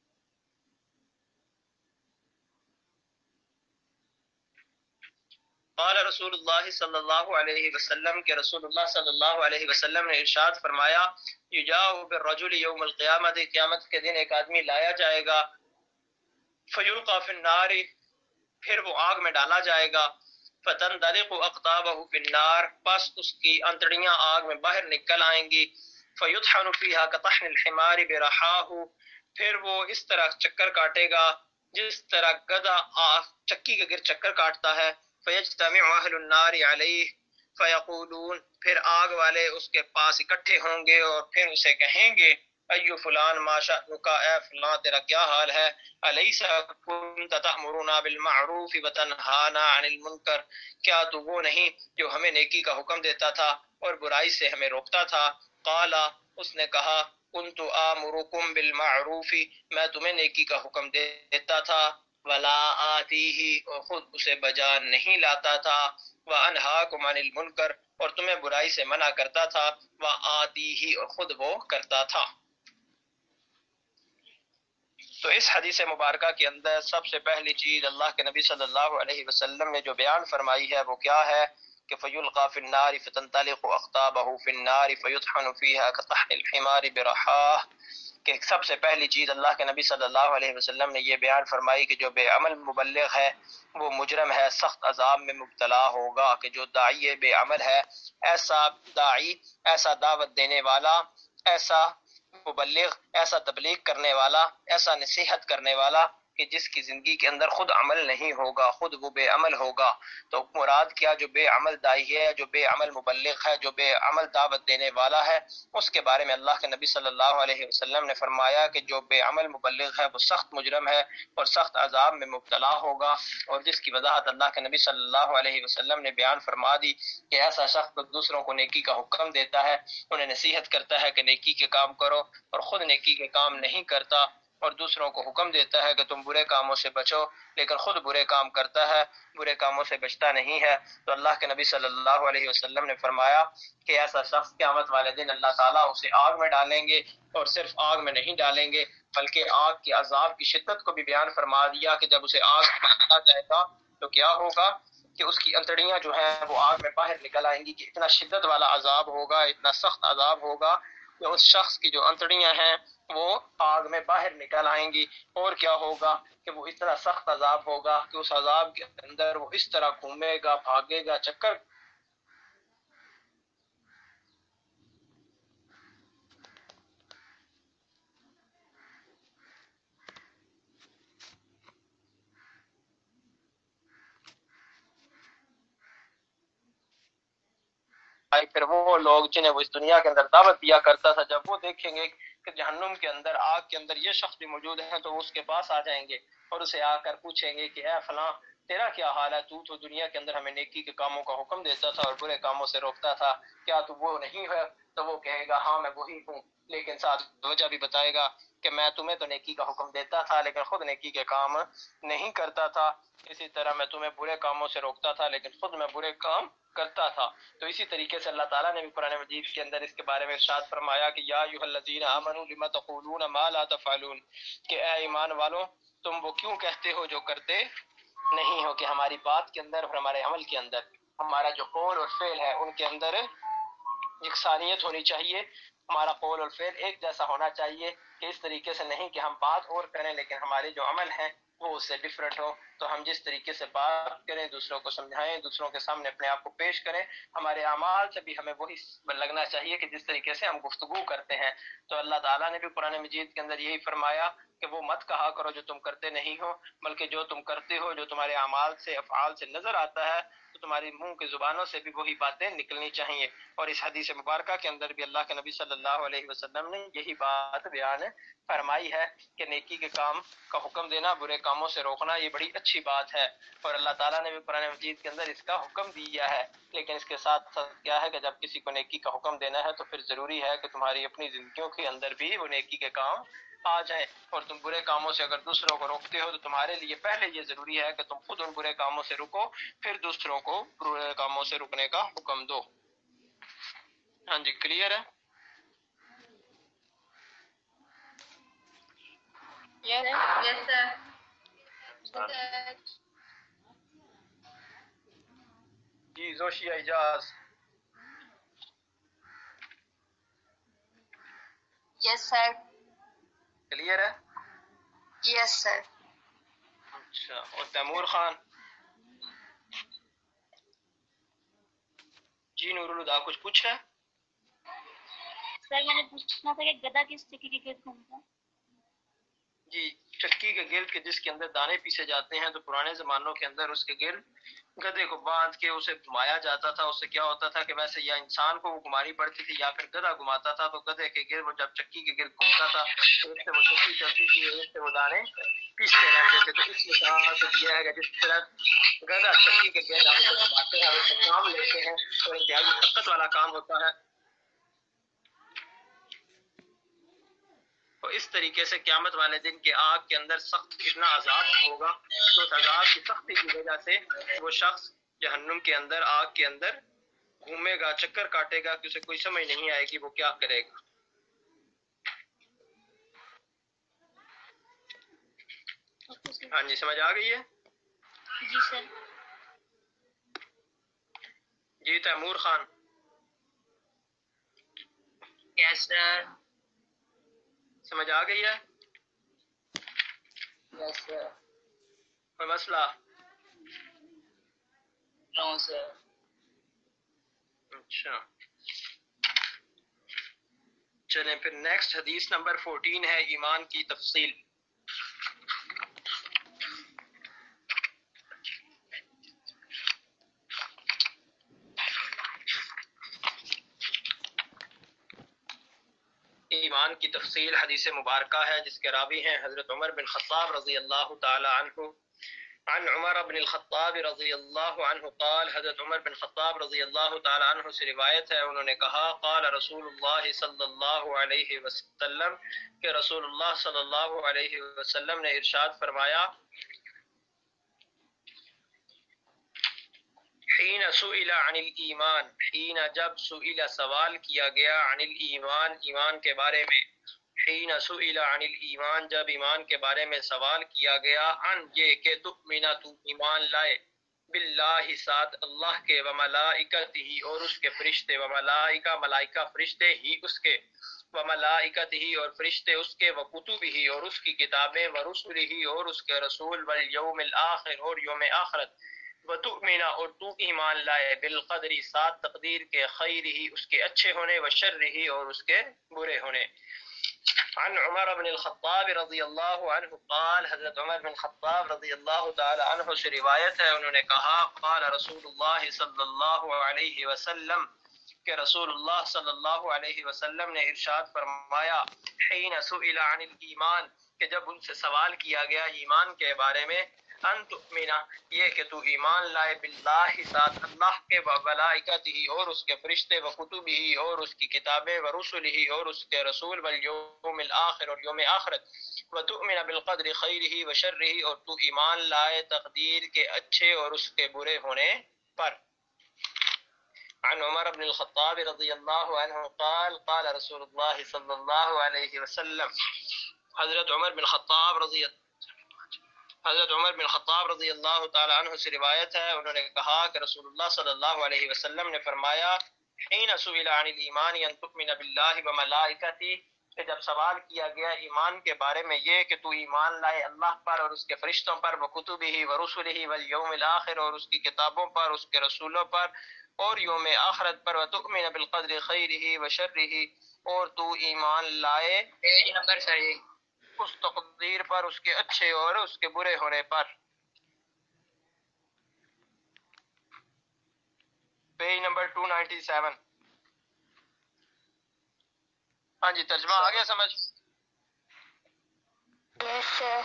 قال رسول اللہ صلی اللہ علیہ وسلم کہ رسول اللہ صلی اللہ علیہ وسلم نے ارشاد فرمایا، یجاء بالرجل یوم القیامت قیامت کے دن ایک آدمی لایا جائے گا، فیلقى فی النار پھر وہ آگ میں ڈالا جائے گا، فتندلق اقطابہ فی النار پس اس کی انتڑیاں آگ میں باہر نکل آئیں گی، فیطحن فیہا کطحن الحمار برحاہ پھر وہ اس طرح چکر کاٹے گا جس طرح گدھا چکی کے گرد چکر کاٹتا ہے، فیجتمع اہل النار علیہ فیقولون پھر آگ والے اس کے پاس اکٹھے ہوں گے اور پھر اسے کہیں گے، ایو فلان ما شأنک اے فلان تیرا کیا حال ہے، الیس کنت تأمرنا بالمعروف وتنہانا عن المنکر کیا تو وہ نہیں جو ہمیں نیکی کا حکم دیتا تھا اور برائی سے ہمیں روکتا تھا، قال اس نے کہا، کنت آمرکم بالمعروف میں تمہیں نیکی کا حکم دیتا تھا، ولا آتیہ اور خود اسے بجا نہیں لاتا تھا، وانہاکم عن المنکر اور تمہیں برائی سے منع کرتا تھا، وآتیہ اور خود وہ کرتا تھا۔ تو اس حدیث مبارکہ کے اندر سب سے پہلی چیز اللہ کے نبی صلی اللہ علیہ وسلم نے جو بیان فرمائی ہے وہ کیا ہے کہ فیلقى فی النار فتنطلق اقطابہ فی النار فیطحن فیہا کطحن الحمار برحاہ کہ سب سے پہلی چیز اللہ کے نبی صلی اللہ علیہ وسلم نے یہ بیان فرمائی کہ جو بے عمل مبلغ ہے وہ مجرم ہے، سخت عذاب میں مبتلا ہوگا، کہ جو داعی بے عمل ہے، ایسا داعی، ایسا دعوت دینے والا، ایسا مبلغ، ایسا تبلیغ کرنے والا، ایسا نصیحت کرنے والا کہ جس کی زندگی کے اندر خود عمل نہیں ہوگا، خود وہ بے عمل ہوگا. تو مراد کیا؟ جو بے عمل داعی ہے، جو بے عمل مبلغ ہے، جو بے عمل دعوت دینے والا ہے، اس کے بارے میں اللہ کے نبی صلی اللہ علیہ وسلم نے فرمایا کہ جو بے عمل مبلغ ہے وہ سخت مجرم ہے اور سخت عذاب میں مبتلا ہوگا. اور جس کی وضاحت اللہ کے نبی صلی اللہ علیہ وسلم نے بیان فرما دی کہ ایسا شخص دوسروں کو نیکی کا حکم دیتا ہے، انہیں نصیحت کرتا ہے کہ نیکی کے کام کرو، اور خود نیکی کے کام نہیں کرتا، اور دوسروں کو حکم دیتا ہے کہ تم برے کاموں سے بچو، لیکن خود برے کام کرتا ہے، برے کاموں سے بچتا نہیں ہے. تو اللہ کے نبی صلی اللہ علیہ وسلم نے فرمایا کہ ایسا شخص قیامت والے دن اللہ تعالیٰ اسے آگ میں ڈالیں گے، اور صرف آگ میں نہیں ڈالیں گے بلکہ آگ کے عذاب کی شدت کو بھی بیان فرما دیا کہ جب اسے آگ میں ڈالا جائے گا تو کیا ہوگا کہ اس کی انتڑیاں جو ہیں وہ آگ میں باہر نکل آئیں گی، کہ اتنا شدت والا عذاب ہوگا، اتنا سخت عذاب ہوگا کہ اس شخص کی جو انتڑیاں ہیں وہ آگ میں باہر نکل آئیں گی. اور کیا ہوگا کہ وہ اتنا سخت عذاب ہوگا کہ اس عذاب کے اندر وہ اس طرح گھومے گا، بھاگے گا، چکر پھر وہ لوگ جنہیں وہ اس دنیا کے اندر دعوت دیا کرتا تھا، جب وہ دیکھیں گے کہ جہنم کے اندر، آگ کے اندر یہ شخص بھی موجود ہیں، تو وہ اس کے پاس آ جائیں گے اور اسے آ کر پوچھیں گے کہ اے فلاں، تیرا کیا حال ہے؟ تو دنیا کے اندر ہمیں نیکی کے کاموں کا حکم دیتا تھا اور برے کاموں سے روکتا تھا، کیا تو وہ نہیں ہے؟ تو وہ کہے گا ہاں میں وہی ہوں، لیکن ساتھ وجہ بھی بتائے گا کہ میں تمہیں تو نیکی کا حکم دیتا تھا لیکن خود نیکی کے کام نہیں کرتا تھا. اسی طرح میں تمہیں برے کاموں سے روکتا تھا لیکن خود میں برے کام کرتا تھا. تو اسی طریقے سے اللہ تعالیٰ نے بھی قرآن مجید کے اندر اس کے بارے میں ارشاد فرمایا کہ یا ایھا الذین آمنوا لم تقولون ما لا تفعلون، کہ اے ایمان والو تم وہ کیوں کہتے ہو جو کرتے نہیں ہو. کہ ہماری بات کے اندر اور ہمارے عمل کے اندر، ہمارا جو قول اور فعل ہے ان کے اندر یکسانیت ہونی چاہیے، ہمارا قول اور فعل ایک جیسا ہونا چاہیے، کہ اس طریقے سے نہیں کہ ہم بات اور کریں لیکن ہمارے جو عمل ہیں وہ اس سے ڈفرینٹ ہو. تو ہم جس طریقے سے بات کریں، دوسروں کو سمجھائیں، دوسروں کے سامنے اپنے آپ کو پیش کریں، ہمارے اعمال سے بھی ہمیں وہی لگنا چاہیے کہ جس طریقے سے ہم گفتگو کرتے ہیں. تو اللہ تعالیٰ نے بھی قرآن مجید کے اندر یہی فرمایا کہ وہ مت کہا کرو جو تم کرتے نہیں ہو، بلکہ جو تم کرتے ہو، جو تمہارے اعمال سے، افعال سے نظر آتا ہے، تو تمہاری منہ کی زبانوں سے بھی وہی باتیں نکلنی چاہیے. اور اس حدیث مبارکہ کے اندر بھی اللہ کے نبی صلی اللہ علیہ وسلم نے یہی بات بیان فرمائی ہے کہ نیکی کے کام کا حکم دینا، برے کاموں سے روکنا، یہ بڑی اچھی بات ہے. اور اللہ تعالیٰ نے بھی قرآن مجید کے اندر اس کا حکم دیا ہے. لیکن اس کے ساتھ ساتھ کیا ہے کہ جب کسی کو نیکی کا حکم دینا ہے تو پھر ضروری ہے کہ تمہاری اپنی زندگیوں کے اندر بھی وہ نیکی کے کام آ جائیں. اور تم برے کاموں سے اگر دوسروں کو روکتے ہو تو تمہارے لیے پہلے یہ ضروری ہے کہ تم خود ان برے کاموں سے رکو، پھر دوسروں کو برے کاموں سے رکنے کا حکم دو. ہاں جی، کلیئر ہے؟ Yes, sir. جی Zoshi Ijaz. Yes, sir. Clear ہے؟ Yes, sir. اچھا، اور تیمور خان؟ جی نور الہدا کچھ پوچھا؟ سر میں نے پوچھنا تھا کہ گدا کس چکی کے گرد گھومتا ہے؟ جی، چکی کے گرد کے جس کے اندر دانے پیسے جاتے ہیں، تو پرانے زمانوں کے اندر اس کے گرد گدھے کو باندھ کے اسے گھمایا جاتا تھا. اس سے کیا ہوتا تھا کہ ویسے یا انسان کو وہ گھمانی پڑتی تھی یا پھر گدھا گھماتا تھا. تو گدھے کے گرد وہ جب چکی کے گرد گھومتا تھا تو اس سے وہ چکی چلتی تھی اور اس سے وہ دانے پیستے رہتے تھے. تو اس مثال سے یہ ہے کہ جس طرح گدھا چکی کے گرد آپ کو گھماتے ہیں اور اس سے کام لیتے ہیں اور انتہائی مشقت والا کام ہوتا ہے، تو اس طریقے سے قیامت والے دن کے آگ کے اندر سخت اتنا عذاب ہوگا، تو اس عذاب کی سختی کی وجہ سے وہ شخص جہنم کے اندر، آگ کے اندر گھومے گا، چکر کاٹے گا کہ اسے کوئی سمجھ نہیں آئے گی وہ کیا کرے گا. ہاں جی، سمجھ آ گئی ہے؟ جی سر. جی تیمور خان؟ Yes, sir. سمجھ آ گئی ہے؟ Yes, sir. کوئی مسئلہ؟ No, sir. اچھا چلیں پھر نیکسٹ حدیث نمبر 14 ہے ایمان کی تفصیل. ایمان کی تفصیل حدیث مبارکہ ہے جس کے راوی ہیں حضرت عمر بن خطاب رضی اللہ تعالی عنہ. عن عمر بن الخطاب رضی اللہ عنہ قال، حضرت عمر بن خطاب رضی اللہ تعالی عنہ سے روایت ہے، انہوں نے کہا قال رسول اللہ صلی اللہ علیہ وسلم کہ رسول اللہ صلی اللہ علیہ وسلم نے ارشاد فرمایا، حین سئل عن الایمان، حین جب سئل سوال کیا گیا، عن الایمان ایمان کے بارے میں، حین سئل عن الایمان جب ایمان کے بارے میں سوال کیا گیا، عن یہ کہ تؤمن تو ایمان لائے، باللہ ساتھ اللہ کے، وملائکتہ اور اس کے فرشتے، وملائکہ ملائکہ فرشتے ہی اس کے، وملائکتہ اور فرشتے اس کے، وکتبہ اور اس کی کتابیں، ورسلہ اور اس کے رسول، والیوم الآخر اور یوم آخرت، وتؤمن اور تو ایمان لائے، بالقدر ساتھ تقدیر کے، خیر ہی اس کے اچھے ہونے، وشر ہی اور اس کے برے ہونے. عن عمر بن الخطاب رضی اللہ عنہ قال، حضرت عمر بن خطاب رضی اللہ تعالی عنہ سے روایت ہے، انہوں نے کہا قال رسول اللہ صلی اللہ علیہ وسلم کہ رسول اللہ صلی اللہ علیہ وسلم نے ارشاد فرمایا، حین سئل عن الایمان کہ جب ان سے سوال کیا گیا ایمان کے بارے میں، ان تؤمن یہ کہ تو ایمان لائے، باللہ ساتھ اللہ کے، وملائکتہ اور اس کے فرشتے، وکتبہ اور اس کی کتابیں، ورسلہ اور اس کے رسول، والیوم الآخر اور یوم آخرت، وتؤمن بالقدر خیرہ وشرہ اور تو ایمان لائے تقدیر کے اچھے اور اس کے برے ہونے پر. عن عمر بن الخطاب رضی اللہ عنہ قال قال رسول اللہ صلی اللہ علیہ وسلم، حضرت عمر بن خطاب رضی اللہ تعالی عنہ سے روایت ہے، انہوں نے کہا کہ رسول اللہ صلی اللہ علیہ وسلم نے فرمایا، حین سئل عن الایمان ان تؤمن باللہ وملائکتہ کہ جب سوال کیا گیا ایمان کے بارے میں یہ کہ تو ایمان لائے اللہ پر اور اس کے فرشتوں پر، وکتبہ ورسلہ والیوم الآخر اور اس کی کتابوں پر، اس کے رسولوں پر اور یوم آخرت پر، وتؤمن بالقدر خیرہ وشرہ اور تو ایمان لائے پیج نمبر صحیح اس تقدیر پر، اس کے اچھے اور اس کے برے ہونے پر. Page number 297. ہاں جی، ترجمہ آ گیا سمجھ؟ Yes, sir.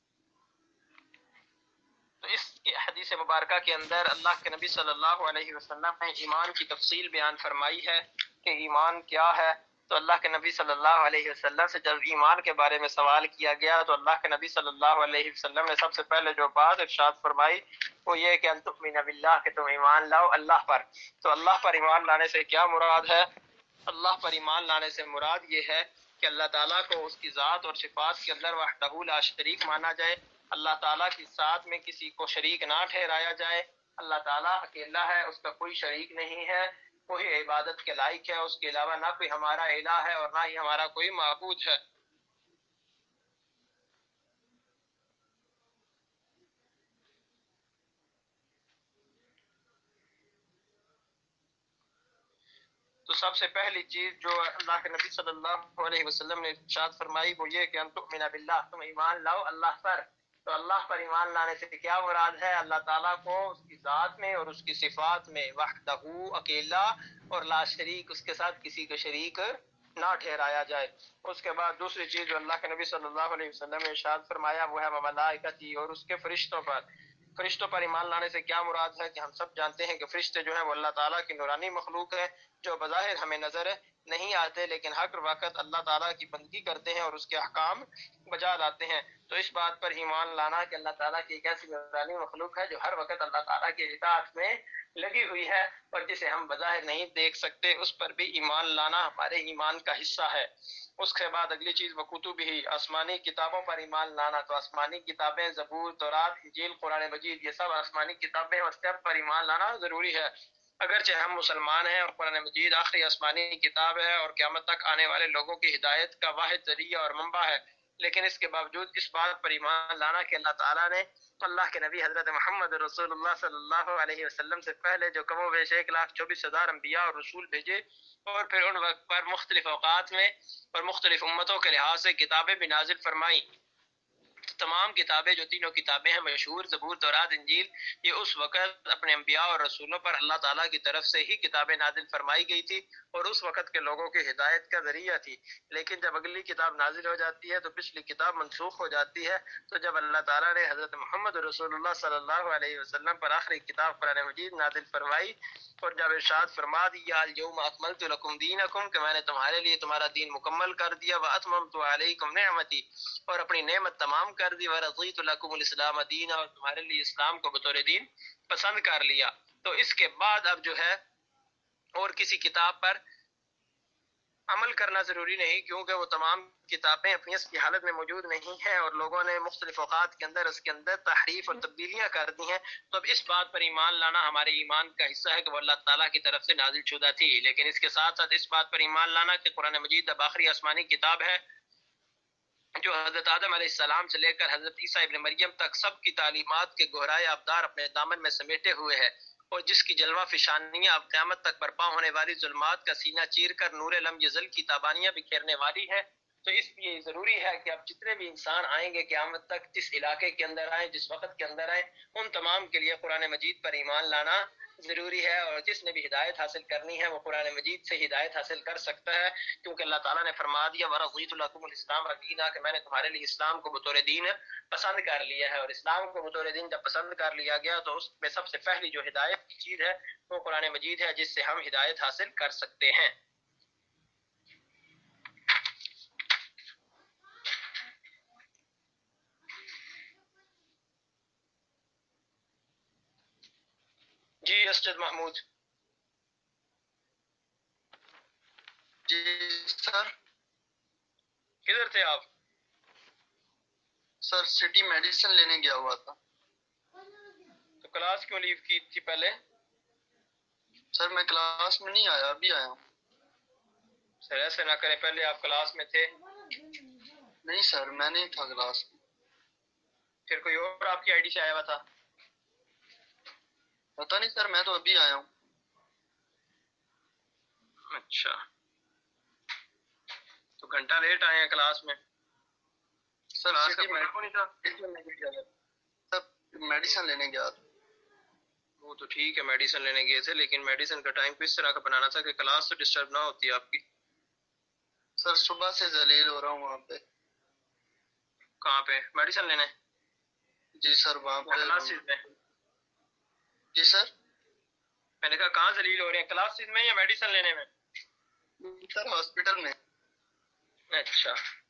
تو اس کی حدیث مبارکہ کے اندر اللہ کے نبی صلی اللہ علیہ وسلم نے ایمان کی تفصیل بیان فرمائی ہے کہ ایمان کیا ہے. تو اللہ کے نبی صلی اللہ علیہ وسلم سے جب ایمان کے بارے میں سوال کیا گیا تو اللہ کے نبی صلی اللہ علیہ وسلم نے سب سے پہلے جو بات ارشاد فرمائی وہ یہ کہ ان تؤمن باللہ کہ تم ایمان لاؤ اللہ پر. تو اللہ پر ایمان لانے سے کیا مراد ہے؟ اللہ پر ایمان لانے سے مراد یہ ہے کہ اللہ تعالیٰ کو اس کی ذات اور صفات کے اندر وحدہ لا شریک مانا جائے، اللہ تعالیٰ کی ساتھ میں کسی کو شریک نہ ٹھہرایا جائے. اللہ تعالیٰ اکیلا ہے، اس کا کوئی شریک نہیں ہے، وہی عبادت کے لائق ہے، اس کے علاوہ نہ کوئی ہمارا الہ ہے اور نہ ہی ہمارا کوئی معبود ہے. تو سب سے پہلی چیز جو اللہ کے نبی صلی اللہ علیہ وسلم نے ارشاد فرمائی وہ یہ کہ ان تؤمن باللہ تم ایمان لاؤ اللہ پر. تو اللہ پر ایمان لانے سے کیا مراد ہے؟ اللہ تعالیٰ کو اس کی ذات میں اور اس کی صفات میں وحدہ اکیلا اور لا شریک، اس کے ساتھ کسی کو شریک نہ ٹھہرایا جائے. اس کے بعد دوسری چیز جو اللہ کے نبی صلی اللہ علیہ وسلم نے ارشاد فرمایا وہ ہے ملائکتی اور اس کے فرشتوں پر. فرشتوں پر ایمان لانے سے کیا مراد ہے کہ ہم سب جانتے ہیں کہ فرشتے جو ہیں وہ اللہ تعالیٰ کی نورانی مخلوق ہے جو بظاہر ہمیں نظر نہیں آتے لیکن ہر وقت اللہ تعالیٰ کی بندگی کرتے ہیں اور اس کے احکام بجا لاتے ہیں. تو اس بات پر ایمان لانا کہ اللہ تعالیٰ کی ایک ایسی نورانی مخلوق ہے جو ہر وقت اللہ تعالیٰ کی اطاعت میں لگی ہوئی ہے اور جسے ہم بظاہر نہیں دیکھ سکتے، اس پر بھی ایمان لانا ہمارے ایمان کا حصہ ہے. اس کے بعد اگلی چیز وکتب ہی، آسمانی کتابوں پر ایمان لانا. تو آسمانی کتابیں زبور، تورات، انجیل، قرآن مجید، یہ سب آسمانی کتابیں اور سب پر ایمان لانا ضروری ہے. اگرچہ ہم مسلمان ہیں اور قرآن مجید آخری آسمانی کتاب ہے اور قیامت تک آنے والے لوگوں کی ہدایت کا واحد ذریعہ اور منبع ہے، لیکن اس کے باوجود اس بات پر ایمان لانا کہ اللہ تعالیٰ نے اللہ کے نبی حضرت محمد رسول اللہ صلی اللہ علیہ وسلم سے پہلے جو کم و بیش 1,24,000 انبیاء اور رسول بھیجے اور پھر ان وقت پر مختلف اوقات میں اور مختلف امتوں کے لحاظ سے کتابیں بھی نازل فرمائیں، تمام کتابیں جو تینوں کتابیں ہیں مشہور زبور، تورات، انجیل، یہ اس وقت اپنے انبیاء اور رسولوں پر اللہ تعالیٰ کی طرف سے ہی کتابیں نازل فرمائی گئی تھی اور اس وقت کے لوگوں کی ہدایت کا ذریعہ تھی. لیکن جب اگلی کتاب نازل ہو جاتی ہے تو پچھلی کتاب منسوخ ہو جاتی ہے. تو جب اللہ تعالیٰ نے حضرت محمد رسول اللہ صلی اللہ علیہ وسلم پر آخری کتاب قرآن مجید نازل فرمائی اور جب ارشاد فرما دیا الیوم اکملت لکم دینکم، کہ میں نے تمہارے لیے تمہارا دین مکمل کر دیا، واتممت علیکم نعمتی، اور اپنی نعمت تمام کر دی، ورضیت لکم الاسلام دینا، اور تمہارے لیے اسلام کو بطور دین پسند کر لیا. تو اس کے بعد اب جو ہے اور کسی کتاب پر عمل کرنا ضروری نہیں، کیونکہ وہ تمام کتابیں اپنی اصلی حالت میں موجود نہیں ہیں اور لوگوں نے مختلف اوقات کے اندر اس کے اندر تحریف اور تبدیلیاں کر دی ہیں. تو اب اس بات پر ایمان لانا ہمارے ایمان کا حصہ ہے کہ وہ اللہ تعالیٰ کی طرف سے نازل شدہ تھی، لیکن اس کے ساتھ ساتھ اس بات پر ایمان لانا کہ قرآن مجید اب آخری آسمانی کتاب ہے جو حضرت آدم علیہ السلام سے لے کر حضرت عیسیٰ ابن مریم تک سب کی تعلیمات کے گہرائے آبدار اپنے دامن میں سمیٹے ہوئے ہے اور جس کی جلوہ فشانیاں اب قیامت تک برپا ہونے والی ظلمات کا سینہ چیر کر نور لم یزل کی تابانیاں بکھیرنے والی ہے. تو اس لیے ضروری ہے کہ اب جتنے بھی انسان آئیں گے قیامت تک، جس علاقے کے اندر آئیں، جس وقت کے اندر آئیں، ان تمام کے لیے قرآن مجید پر ایمان لانا ضروری ہے. اور جس نے بھی ہدایت حاصل کرنی ہے وہ قرآن مجید سے ہدایت حاصل کر سکتا ہے، کیونکہ اللہ تعالیٰ نے فرما دیا وَرَضِيتُ لَكُمُ الْإِسْلَامَ دِينًا، کہ میں نے تمہارے لیے اسلام کو بطور دین پسند کر لیا ہے. اور اسلام کو بطور دین جب پسند کر لیا گیا تو اس میں سب سے پہلی جو ہدایت کی چیز ہے وہ قرآن مجید ہے، جس سے ہم ہدایت حاصل کر سکتے ہیں. جی اسجد محمود. جی سر. کدھر تھے آپ؟ سر سٹی میڈیسن لینے گیا ہوا تھا. تو کلاس کیوں لیو کی تھی پہلے؟ سر میں کلاس میں نہیں آیا، ابھی آیا ہوں. سر ایسے نہ کریں، پہلے آپ کلاس میں تھے. نہیں سر میں نہیں تھا کلاس میں. پھر کوئی اور آپ کی آئی ڈی سے آیا ہوا تھا؟ پتا نہیں سر، میں تو ابھی آیا ہوں. اچھا، تو گھنٹہ لیٹ آئے ہیں کلاس میں. سر کلاس کا سٹی پتہ نہیں تھا؟ سر میڈیسن لینے گیا تھا. وہ تو ٹھیک ہے میڈیسن لینے گئے تھے، لیکن میڈیسن کا ٹائم کس طرح کا بنانا تھا کہ کلاس تو ڈسٹرب نہ ہوتی آپ کی. سر صبح سے ذلیل ہو رہا ہوں وہاں پہ. کہاں پہ میڈیسن لینے؟ جی سر وہاں پہ. کلاسز میں؟ جی سر. میں نے کہا کہاں ذلیل ہو رہے ہیں، کلاسز میں یا میڈیسن لینے میں؟ سر ہاسپٹل میں. اچھا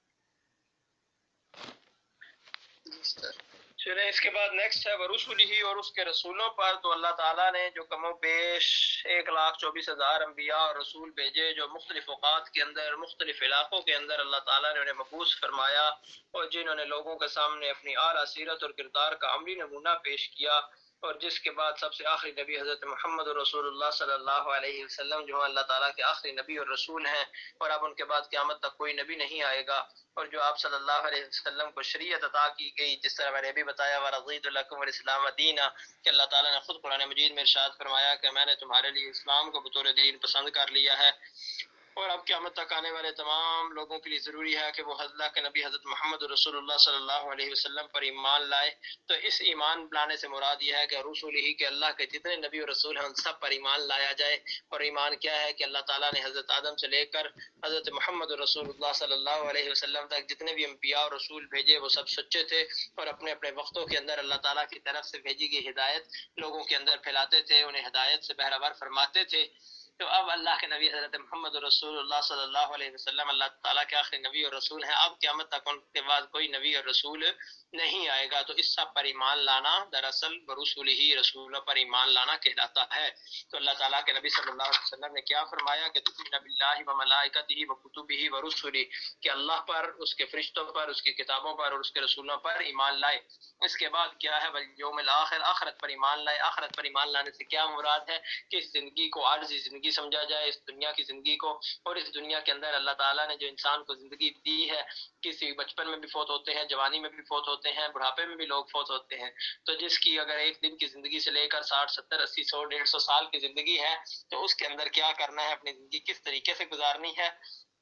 جی سر. چلیں اس کے بعد نیکسٹ ہے ورسولہ، اور اس کے رسولوں پر. تو اللہ تعالیٰ نے جو کم و بیش 1,24,000 انبیاء اور رسول بھیجے جو مختلف اوقات کے اندر مختلف علاقوں کے اندر اللہ تعالیٰ نے انہیں مبعوث فرمایا اور جنہوں نے لوگوں کے سامنے اپنی اعلیٰ سیرت اور کردار کا عملی نمونہ پیش کیا، اور جس کے بعد سب سے آخری نبی حضرت محمد رسول اللہ صلی اللہ علیہ وسلم جو اللہ تعالیٰ کے آخری نبی اور رسول ہیں، اور اب ان کے بعد قیامت تک کوئی نبی نہیں آئے گا. اور جو آپ صلی اللہ علیہ وسلم کو شریعت عطا کی گئی، جس طرح میں نے بھی بتایا وَرَضِيتُ لَكُمُ الْإِسْلَامَ دِينًا، کہ اللہ تعالیٰ نے خود قرآن مجید میں ارشاد فرمایا کہ میں نے تمہارے لیے اسلام کو بطور دین پسند کر لیا ہے. اور اب قیامت تک آنے والے تمام لوگوں کے لیے ضروری ہے کہ وہ اللہ کے نبی حضرت محمد رسول اللہ صلی اللہ علیہ وسلم پر ایمان لائے. تو اس ایمان لانے سے مراد یہ ہے کہ رسول ہی کہ اللہ کے جتنے نبی اور رسول ہیں ان سب پر ایمان لایا جائے. اور ایمان کیا ہے کہ اللہ تعالیٰ نے حضرت آدم سے لے کر حضرت محمد رسول اللہ صلی اللہ علیہ وسلم تک جتنے بھی انبیاء اور رسول بھیجے وہ سب سچے تھے اور اپنے اپنے وقتوں کے اندر اللہ تعالیٰ کی طرف سے بھیجی گئی ہدایت لوگوں کے اندر پھیلاتے تھے، انہیں ہدایت سے بہرہ فرماتے تھے. تو اب اللہ کے نبی حضرت محمد رسول اللہ صلی اللہ علیہ وسلم اللہ تعالیٰ کے آخری نبی اور رسول ہیں. اب قیامت تک ان کے بعد کوئی نبی اور رسول نہیں آئے گا. تو اس سب پر ایمان لانا دراصل برسول ہی رسولوں پر ایمان لانا کہلاتا ہے. تو اللہ تعالیٰ کے نبی صلی اللہ علیہ وسلم نے کیا فرمایا کہ تؤمنون باللہ وملائکتہ وکتبہ ورسلہ، کہ اللہ پر، اس کے فرشتوں پر، اس کی کتابوں پر اور اس کے رسولوں پر ایمان لائے. اس کے بعد کیا ہے والیوم الآخر، آخرت پر ایمان لائے. آخرت پر ایمان لانے سے کیا مراد ہے کہ اس زندگی کو عارضی زندگی سمجھا جائے، اس دنیا کی زندگی کو. اور اس دنیا کے اندر اللہ تعالیٰ نے جو انسان کو زندگی دی ہے، کسی بچپن میں بھی فوت ہوتے ہیں، جوانی میں بھی فوت ہوتے ہیں، بڑھاپے میں بھی لوگ فوت ہوتے ہیں. تو جس کی اگر ایک دن کی زندگی سے لے کر 60 70 80 100 150 سال کی زندگی ہے تو اس کے اندر کیا کرنا ہے، اپنی زندگی کس طریقے سے گزارنی ہے،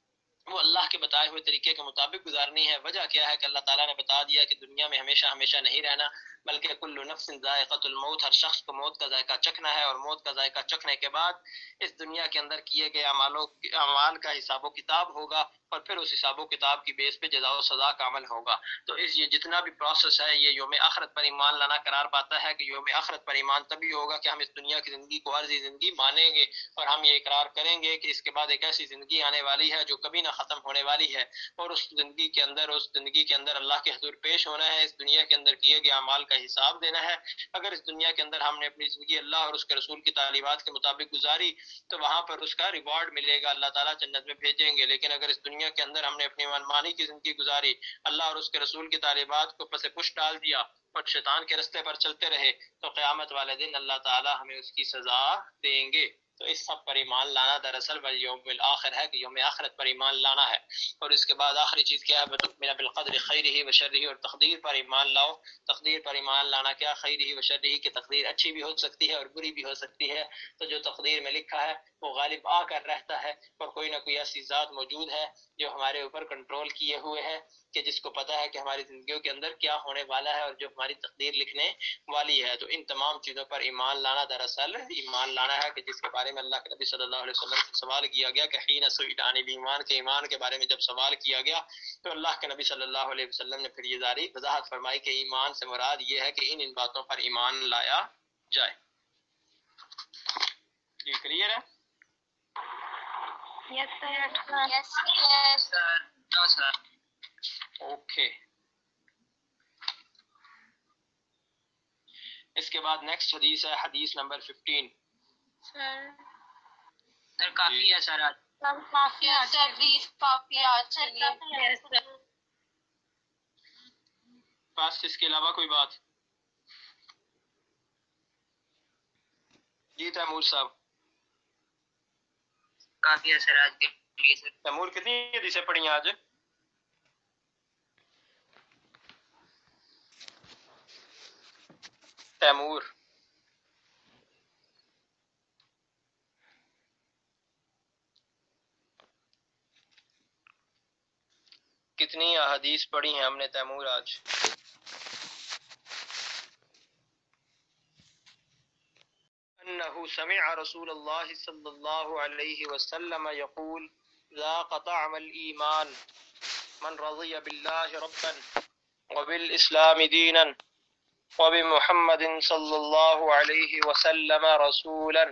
وہ اللہ کے بتائے ہوئے طریقے کے مطابق گزارنی ہے۔ وجہ کیا ہے کہ اللہ تعالیٰ نے بتا دیا کہ دنیا میں ہمیشہ ہمیشہ نہیں رہنا، بلکہ کل نفس ذائقۃ الموت، ہر شخص کو موت کا ذائقہ چکھنا ہے، اور موت کا ذائقہ چکھنے کے بعد اس دنیا کے اندر کیے گئے اعمال کا حساب و کتاب ہوگا، اور پھر اس حساب و کتاب کی بیس پہ جزا و سزا کا عمل ہوگا۔ تو یہ جتنا بھی پروسیس ہے یہ یوم آخرت پر ایمان لانا قرار پاتا ہے کہ یوم آخرت پر ایمان تبھی ہوگا کہ ہم اس دنیا کی زندگی کو عارضی زندگی مانیں گے، اور ہم یہ اقرار کریں گے کہ اس کے بعد ایک ایسی زندگی آنے والی ہے جو کبھی نہ ختم ہونے والی ہے، اور اس زندگی کے اندر اللہ کے حضور پیش ہونا ہے، اس دنیا کے اندر کیے گئے اعمال کا حساب دینا ہے۔ اگر اس دنیا کے اندر ہم نے اپنی زندگی اللہ اور اس کے رسول کی تعلیمات کے مطابق گزاری تو وہاں پر اس کا ریوارڈ ملے گا، اللہ تعالیٰ جنت میں بھیجیں گے۔ لیکن اگر اس دنیا کے اندر ہم نے اپنی منمانی کی زندگی گزاری، اللہ اور اس کے رسول کی تعلیمات کو پس پش ڈال دیا اور شیطان کے رستے پر چلتے رہے، تو قیامت والے دن اللہ تعالیٰ ہمیں اس کی سزا دیں گے۔ تو اس سب پر ایمان لانا دراصل یوم الآخر ہے کہ یوم آخرت پر ایمان لانا ہے۔ اور اس کے بعد آخری چیز کیا ہے؟ وَتُؤْمِنَ بِالْقَدْرِ خَيْرِهِ وَشَرِّهِ، اور تقدیر پر ایمان لاؤ۔ تقدیر پر ایمان لانا کیا؟ خیرہ وشرہ، کہ تقدیر اچھی بھی ہو سکتی ہے اور بری بھی ہو سکتی ہے، تو جو تقدیر میں لکھا ہے وہ غالب آ کر رہتا ہے، اور کوئی نہ کوئی ایسی ذات موجود ہے جو ہمارے اوپر کنٹرول کیے ہوئے ہے، کہ جس کو پتہ ہے کہ ہماری زندگیوں کے اندر کیا ہونے والا ہے اور جو ہماری تقدیر لکھنے والی ہے۔ تو ان تمام چیزوں پر ایمان لانا دراصل ایمان لانا ہے، کہ جس کے بارے میں اللہ کے نبی صلی اللہ علیہ وسلم سے سوال کیا گیا کہ حین سئل عن الایمان، کے ایمان کے بارے میں جب سوال کیا گیا تو اللہ کے نبی صلی اللہ علیہ وسلم نے پھر یہ ظاہری وضاحت فرمائی کہ ایمان سے مراد یہ ہے کہ ان باتوں پر ایمان لایا جائے۔ یہ کلیئر ہے؟ Yes, sir. Yes, yes. Sir no sir okay. اس کے بعد نیکسٹ حدیث ہے حدیث نمبر 15۔ سر کافی ہے سر آج کافی Yes, sir. Please, copy آج چلیے. Yes, sir. بس اس کے علاوہ کوئی بات؟ جی تیمور صاحب، کافی ہے سر آج کے لیے سر۔ تیمور کتنی حدیثیں پڑھی ہیں آج؟ تیمور کتنی احادیث پڑھی ہیں ہم نے تیمور آج؟ انه سمع رسول الله صلی اللہ علیہ وسلم یقول ذاق طعم الایمان من رضی باللہ ربا وبالاسلام دینا وبمحمد صلی اللہ علیہ وسلم رسولا۔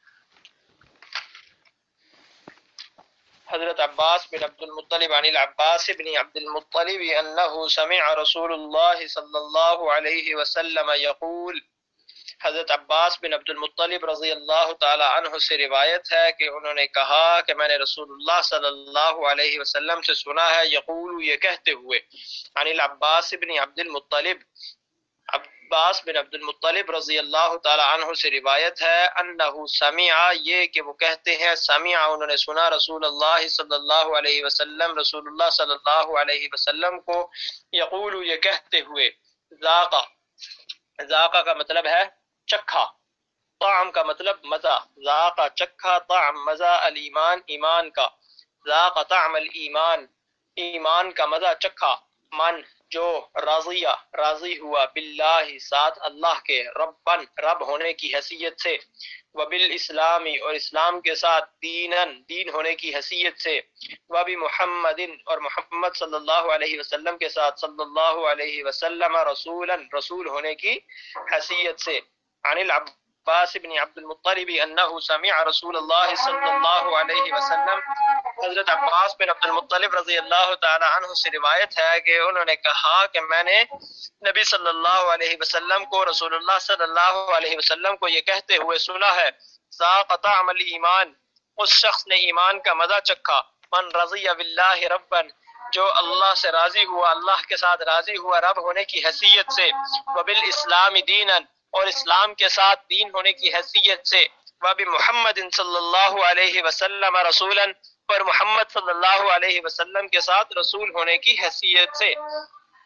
حضرت عباس بن عبد المطلب عن العباس بن عبد المطلب انه سمع رسول اللہ صلی اللہ علیہ وسلم یقول، حضرت عباس بن عبد المطلب رضی اللہ تعالی عنہ سے روایت ہے کہ انہوں نے کہا کہ میں نے رسول اللہ صلی اللہ علیہ وسلم سے سنا ہے، یقول، یہ کہتے ہوئے، عن العباس بن عبد المطلب، عباس بن عبد المطلب رضی اللہ تعالی عنہ سے روایت ہے، انہ سمع، یہ کہ وہ کہتے ہیں، سمع انہوں نے سنا رسول اللہ صلی اللہ علیہ وسلم، رسول اللہ صلی اللہ علیہ وسلم کو، یقول، یہ کہتے ہوئے، ذاقہ، ذاقہ کا مطلب ہے چکھا، طعم کا مطلب مزہ، ذاقہ چکھا، طعم مزہ، الایمان ایمان کا، ذاق طعم الایمان ایمان کا مزہ چکھا، من جو رضیہ راضی ہوا، باللہ ساتھ اللہ کے، ربن رب ہونے کی حیثیت سے، وبالاسلامی اور اسلام کے ساتھ، دینن دین ہونے کی حیثیت سے، وبمحمد اور محمد صلی اللہ علیہ وسلم کے ساتھ، صلی اللہ علیہ وسلم رسولا رسول ہونے کی حیثیت سے۔ عن العباس بن عبد المطلب انه سمع رسول اللہ صلی اللہ علیہ وسلم، حضرت عباس بن عبد المطلب رضی اللہ تعالی عنہ سے روایت ہے کہ انہوں نے کہا کہ میں نے نبی صلی اللہ علیہ وسلم کو، رسول اللہ صلی اللہ علیہ وسلم کو یہ کہتے ہوئے سنا ہے، ذاق طعم الایمان، اس شخص نے ایمان کا مزہ چکھا، من رضی باللہ ربا، جو اللہ سے راضی ہوا، اللہ کے ساتھ راضی ہوا رب ہونے کی حیثیت سے، وبالاسلام دینا اور اسلام کے ساتھ دین ہونے کی حیثیت سے، وبمحمد صلی اللہ علیہ وسلم رسولا اور محمد صلی اللہ علیہ وسلم کے ساتھ رسول ہونے کی حیثیت سے۔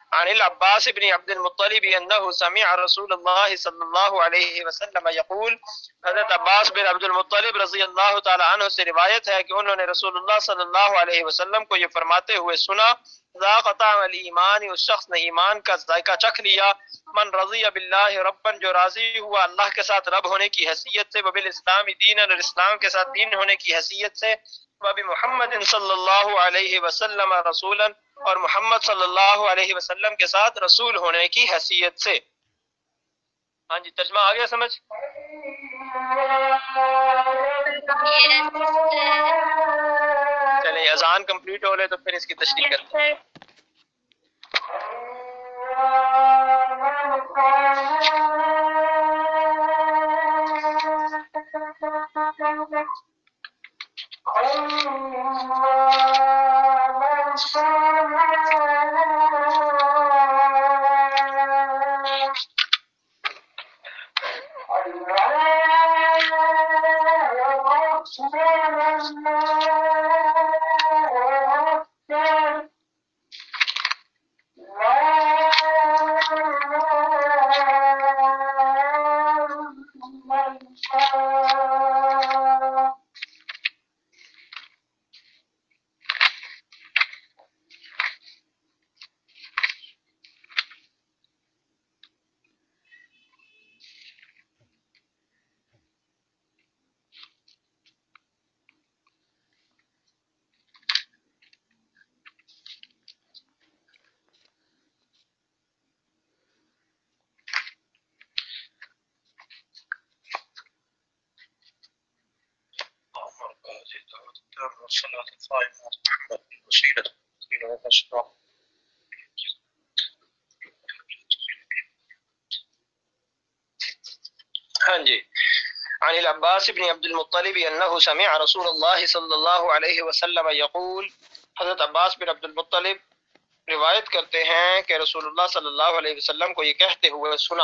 عن العباس بن عبد المطلب انه سمع رسول الله صلی اللہ علیہ وسلم یقول، حضرت عباس بن عبد المطلب رضی اللہ تعالی عنہ سے روایت ہے کہ انہوں نے رسول اللہ صلی اللہ علیہ وسلم کو یہ فرماتے ہوئے سنا، ذاق طعم الایمان، اس شخص نے ایمان کا ذائقہ چکھ لیا، من رضی باللہ ربا، جو راضی ہوا اللہ کے ساتھ رب ہونے کی حیثیت سے، وبالاسلام دینا، اور اسلام کے ساتھ دین ہونے کی حیثیت سے، وبمحمد صلی اللہ علیہ وسلم رسولا، اور محمد صلی اللہ علیہ وسلم کے ساتھ رسول ہونے کی حیثیت سے۔ ہاں جی، ترجمہ آ گیا سمجھ؟ چلیں اذان کمپلیٹ ہو لے تو پھر اس کی تشریح کرتے ہیں۔ ہاں جی، عن العباس بن عبد المطلب انه سمع رسول اللہ صلی اللہ علیہ وسلم یقول، حضرت عباس بن عبد المطلب روایت کرتے ہیں کہ رسول اللہ صلی اللہ علیہ وسلم کو یہ کہتے ہوئے سنا،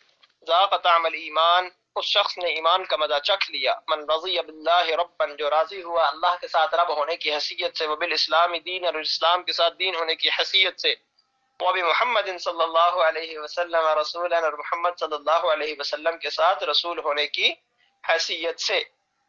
ذاق طعم الایمان، اس شخص نے ایمان کا مزہ چکھ لیا، من رضی باللہ ربا، جو راضی ہوا اللہ کے ساتھ رب ہونے کی حیثیت سے، وبالاسلام دین، اور اسلام کے ساتھ دین ہونے کی حیثیت سے، وبمحمد صلی اللہ علیہ وسلم رسولا، اور محمد صلی اللہ علیہ وسلم کے ساتھ رسول ہونے کی حیثیت سے۔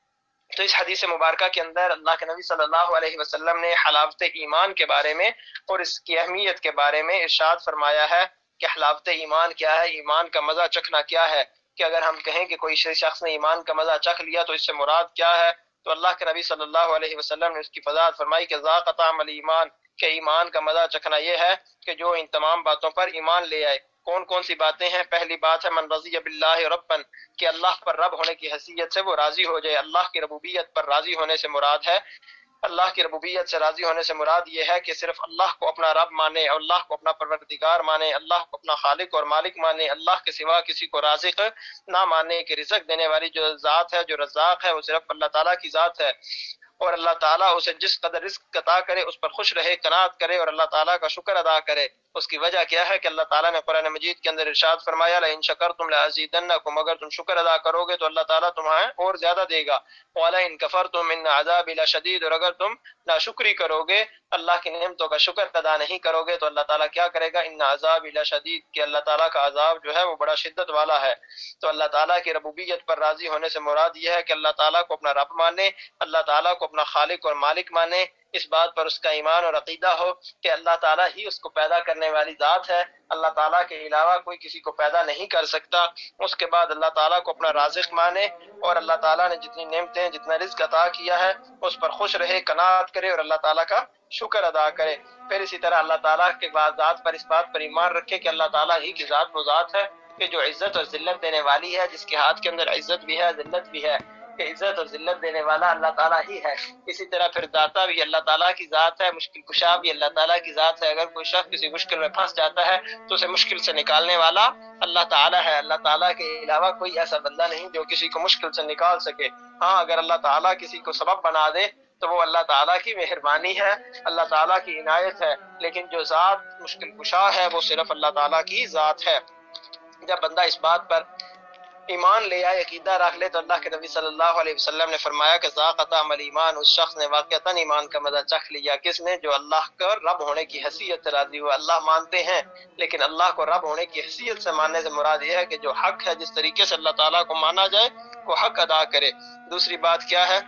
تو اس حدیث مبارکہ کے اندر اللہ کے نبی صلی اللہ علیہ وسلم نے حلاوت ایمان کے بارے میں اور اس کی اہمیت کے بارے میں ارشاد فرمایا ہے کہ حلاوت ایمان کیا ہے، ایمان کا مزہ چکھنا کیا ہے، کہ اگر ہم کہیں کہ کوئی شخص نے ایمان کا مزہ چکھ لیا تو اس سے مراد کیا ہے، تو اللہ کے نبی صلی اللہ علیہ وسلم نے اس کی وضاحت فرمائی کہ ذاق طعم الایمان، کہ ایمان کا مزہ چکھنا یہ ہے کہ جو ان تمام باتوں پر ایمان لے آئے۔ کون کون سی باتیں ہیں؟ پہلی بات ہے من رضی باللہ ربا، کہ اللہ پر رب ہونے کی حیثیت سے وہ راضی ہو جائے، اللہ کی ربوبیت پر راضی ہونے سے مراد ہے، اللہ کی ربوبیت سے راضی ہونے سے مراد یہ ہے کہ صرف اللہ کو اپنا رب مانے، اور اللہ کو اپنا پروردگار مانے، اللہ کو اپنا خالق اور مالک مانے، اللہ کے سوا کسی کو رازق نہ مانے، کہ رزق دینے والی جو ذات ہے، جو رزاق ہے، وہ صرف اللہ تعالیٰ کی ذات ہے، اور اللہ تعالیٰ اسے جس قدر رزق عطا کرے اس پر خوش رہے، قناعت کرے اور اللہ تعالیٰ کا شکر ادا کرے۔ اس کی وجہ کیا ہے کہ اللہ تعالیٰ نے قرآن مجید کے اندر ارشاد فرمایا لئن شکرتم لازیدنکم، اگر تم شکر ادا کرو گے تو اللہ تعالیٰ تمہیں اور زیادہ دے گا، ولئن کفرتم ان عذابی لشدید، اور اگر تم ناشکری کرو گے، اللہ کی نعمتوں کا شکر ادا نہیں کرو گے تو اللہ تعالیٰ کیا کرے گا، ان عذابی لشدید، کہ اللہ تعالیٰ کا عذاب جو ہے وہ بڑا شدت والا ہے۔ تو اللہ تعالیٰ کی ربوبیت پر راضی ہونے سے مراد یہ ہے کہ اللہ تعالیٰ کو اپنا رب مانے، اللہ تعالیٰ کو اپنا خالق اور مالک مانے، اس بات پر اس کا ایمان اور عقیدہ ہو کہ اللہ تعالیٰ ہی اس کو پیدا کرنے والی ذات ہے، اللہ تعالیٰ کے علاوہ کوئی کسی کو پیدا نہیں کر سکتا۔ اس کے بعد اللہ تعالیٰ کو اپنا رازق مانے، اور اللہ تعالیٰ نے جتنی نعمتیں، جتنا رزق عطا کیا ہے اس پر خوش رہے، قناعت کرے اور اللہ تعالیٰ کا شکر ادا کرے۔ پھر اسی طرح اللہ تعالیٰ کے بعد ذات پر اس بات پر ایمان رکھے کہ اللہ تعالیٰ ہی کی ذات وہ ذات ہے کہ جو عزت اور ذلت دینے والی ہے، جس کے ہاتھ کے اندر عزت بھی ہے، ذلت بھی ہے، کہ عزت اور ذلت دینے والا اللہ تعالیٰ ہی ہے۔ اسی طرح پھر داتا بھی اللہ تعالیٰ کی ذات ہے، مشکل کشا بھی اللہ تعالیٰ کی ذات ہے۔ اگر کوئی شخص کسی مشکل میں پھنس جاتا ہے تو اسے مشکل سے نکالنے والا اللہ تعالیٰ ہے، اللہ تعالیٰ کے علاوہ کوئی ایسا بندہ نہیں جو کسی کو مشکل سے نکال سکے۔ ہاں، اگر اللہ تعالیٰ کسی کو سبب بنا دے تو وہ اللہ تعالیٰ کی مہربانی ہے، اللہ تعالیٰ کی عنایت ہے، لیکن جو ذات مشکل کشا ہے وہ صرف اللہ تعالیٰ کی ذات ہے۔ جب بندہ اس بات پر ایمان لے آئے، عقیدہ رکھ لے، تو اللہ کے نبی صلی اللہ علیہ وسلم نے فرمایا کہ ذاق طعم الایمان، اس شخص نے واقعتاً ایمان کا مزہ چکھ لیا۔ کس نے؟ جو اللہ کا رب ہونے کی حیثیت سے راضی ہوا۔ اللہ مانتے ہیں لیکن اللہ کو رب ہونے کی حیثیت سے ماننے سے مراد یہ ہے کہ جو حق ہے، جس طریقے سے اللہ تعالیٰ کو مانا جائے وہ حق ادا کرے۔ دوسری بات کیا ہے؟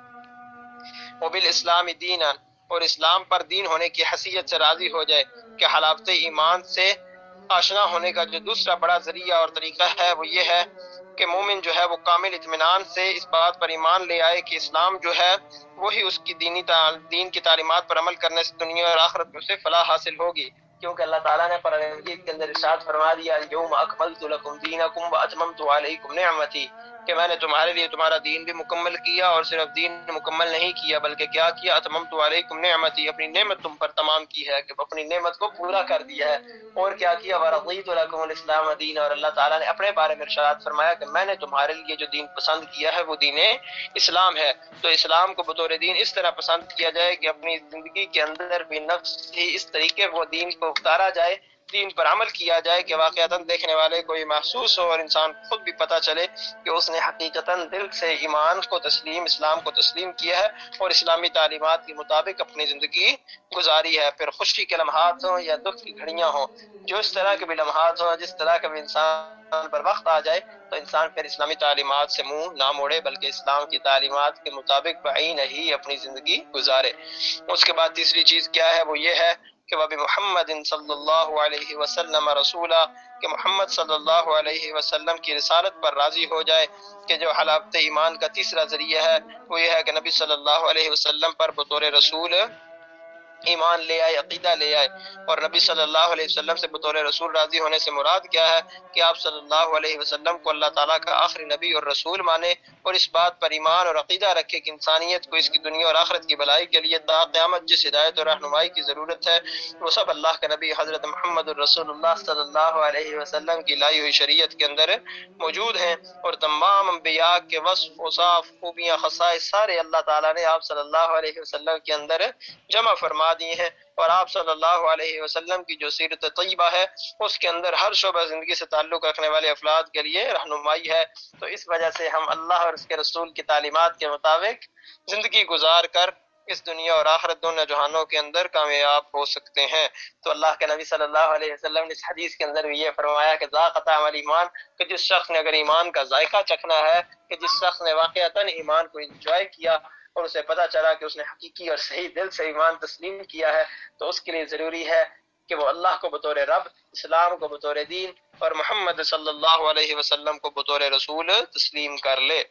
وبالاسلام دینا، اور اسلام پر دین ہونے کی حیثیت سے راضی ہو جائے کہ حلاوت ایمان سے آشنا ہونے کا جو دوسرا بڑا ذریعہ اور طریقہ ہے وہ یہ ہے کہ مومن جو ہے وہ کامل اطمینان سے اس بات پر ایمان لے آئے کہ اسلام جو ہے وہی اس کی دین کی تعلیمات پر عمل کرنے سے دنیا اور آخرت میں اسے فلاح حاصل ہوگی، کیونکہ اللہ تعالیٰ نے قرآن مجید کے اندر ارشاد فرما دیا یوم اکملت لکم دینکم واتممت علیکم نعمتی، کہ میں نے تمہارے لیے تمہارا دین بھی مکمل کیا، اور صرف دین مکمل نہیں کیا بلکہ کیا کیا؟ اتممت علیکم نعمتی، اپنی نعمت تم پر تمام کی ہے، کہ اپنی نعمت کو پورا کر دیا ہے۔ اور کیا کیا؟ ورضیت لکم الاسلام دینا، اور اللہ تعالیٰ نے اپنے بارے میں ارشاد فرمایا کہ میں نے تمہارے لیے جو دین پسند کیا ہے وہ دین اسلام ہے۔ تو اسلام کو بطور دین اس طرح پسند کیا جائے کہ اپنی زندگی کے اندر بھی نفس ہی اس طریقے وہ دین کو اتارا جائے، دین پر عمل کیا جائے کہ واقعتاً دیکھنے والے کو یہ محسوس ہو اور انسان خود بھی پتہ چلے کہ اس نے حقیقتاً دل سے ایمان کو تسلیم، اسلام کو تسلیم کیا ہے اور اسلامی تعلیمات کے مطابق اپنی زندگی گزاری ہے۔ پھر خوشی کے لمحات ہوں یا دکھ کی گھڑیاں ہوں، جو اس طرح کے بھی لمحات ہوں، جس طرح کا بھی انسان پر وقت آ جائے تو انسان پھر اسلامی تعلیمات سے منہ نہ موڑے بلکہ اسلام کی تعلیمات کے مطابق بعین ہی اپنی زندگی گزارے۔ اس کے بعد تیسری چیز کیا ہے؟ وہ یہ ہے کہ وَبِ محمد صلی اللہ علیہ وسلم رسولہ، کہ محمد صلی اللہ علیہ وسلم کی رسالت پر راضی ہو جائے، کہ جو حلاوت ایمان کا تیسرا ذریعہ ہے وہ یہ ہے کہ نبی صلی اللہ علیہ وسلم پر بطور رسول ایمان لے آئے، عقیدہ لے آئے، اور نبی صلی اللہ علیہ وسلم سے بطور رسول راضی ہونے سے مراد کیا ہے؟ کہ آپ صلی اللہ علیہ وسلم کو اللہ تعالیٰ کا آخری نبی اور رسول مانے، اور اس بات پر ایمان اور عقیدہ رکھے کہ انسانیت کو اس کی دنیا اور آخرت کی بھلائی کے لیے تا قیامت جس ہدایت اور رہنمائی کی ضرورت ہے وہ سب اللہ کے نبی حضرت محمد الرسول اللہ صلی اللہ علیہ وسلم کی لائی ہوئی شریعت کے اندر موجود ہیں، اور تمام انبیاء کے وصف، اوصاف، خوبیاں، خصائص سارے اللہ تعالیٰ نے آپ صلی اللہ علیہ وسلم کے اندر جمع فرما دیے ہیں، اور آپ صلی اللہ علیہ وسلم کی جو سیرت طیبہ ہے اس کے اندر ہر شعبہ زندگی سے تعلق رکھنے والے افراد کے لیے رہنمائی ہے۔ تو اس وجہ سے ہم اللہ اور اس کے رسول کی تعلیمات کے مطابق زندگی گزار کر اس دنیا اور آخرت دونوں جہانوں کے اندر کامیاب ہو سکتے ہیں۔ تو اللہ کے نبی صلی اللہ علیہ وسلم نے اس حدیث کے اندر بھی یہ فرمایا کہ ذاق طعم الایمان، کہ جس شخص نے اگر ایمان کا ذائقہ چکھنا ہے، کہ جس شخص نے واقعتاً ایمان کو انجوائے کیا اور اسے پتہ چلا کہ اس نے حقیقی اور صحیح دل سے ایمان تسلیم کیا ہے، تو اس کے لیے ضروری ہے کہ وہ اللہ کو بطور رب، اسلام کو بطور دین اور محمد صلی اللہ علیہ وسلم کو بطور رسول تسلیم کر لے۔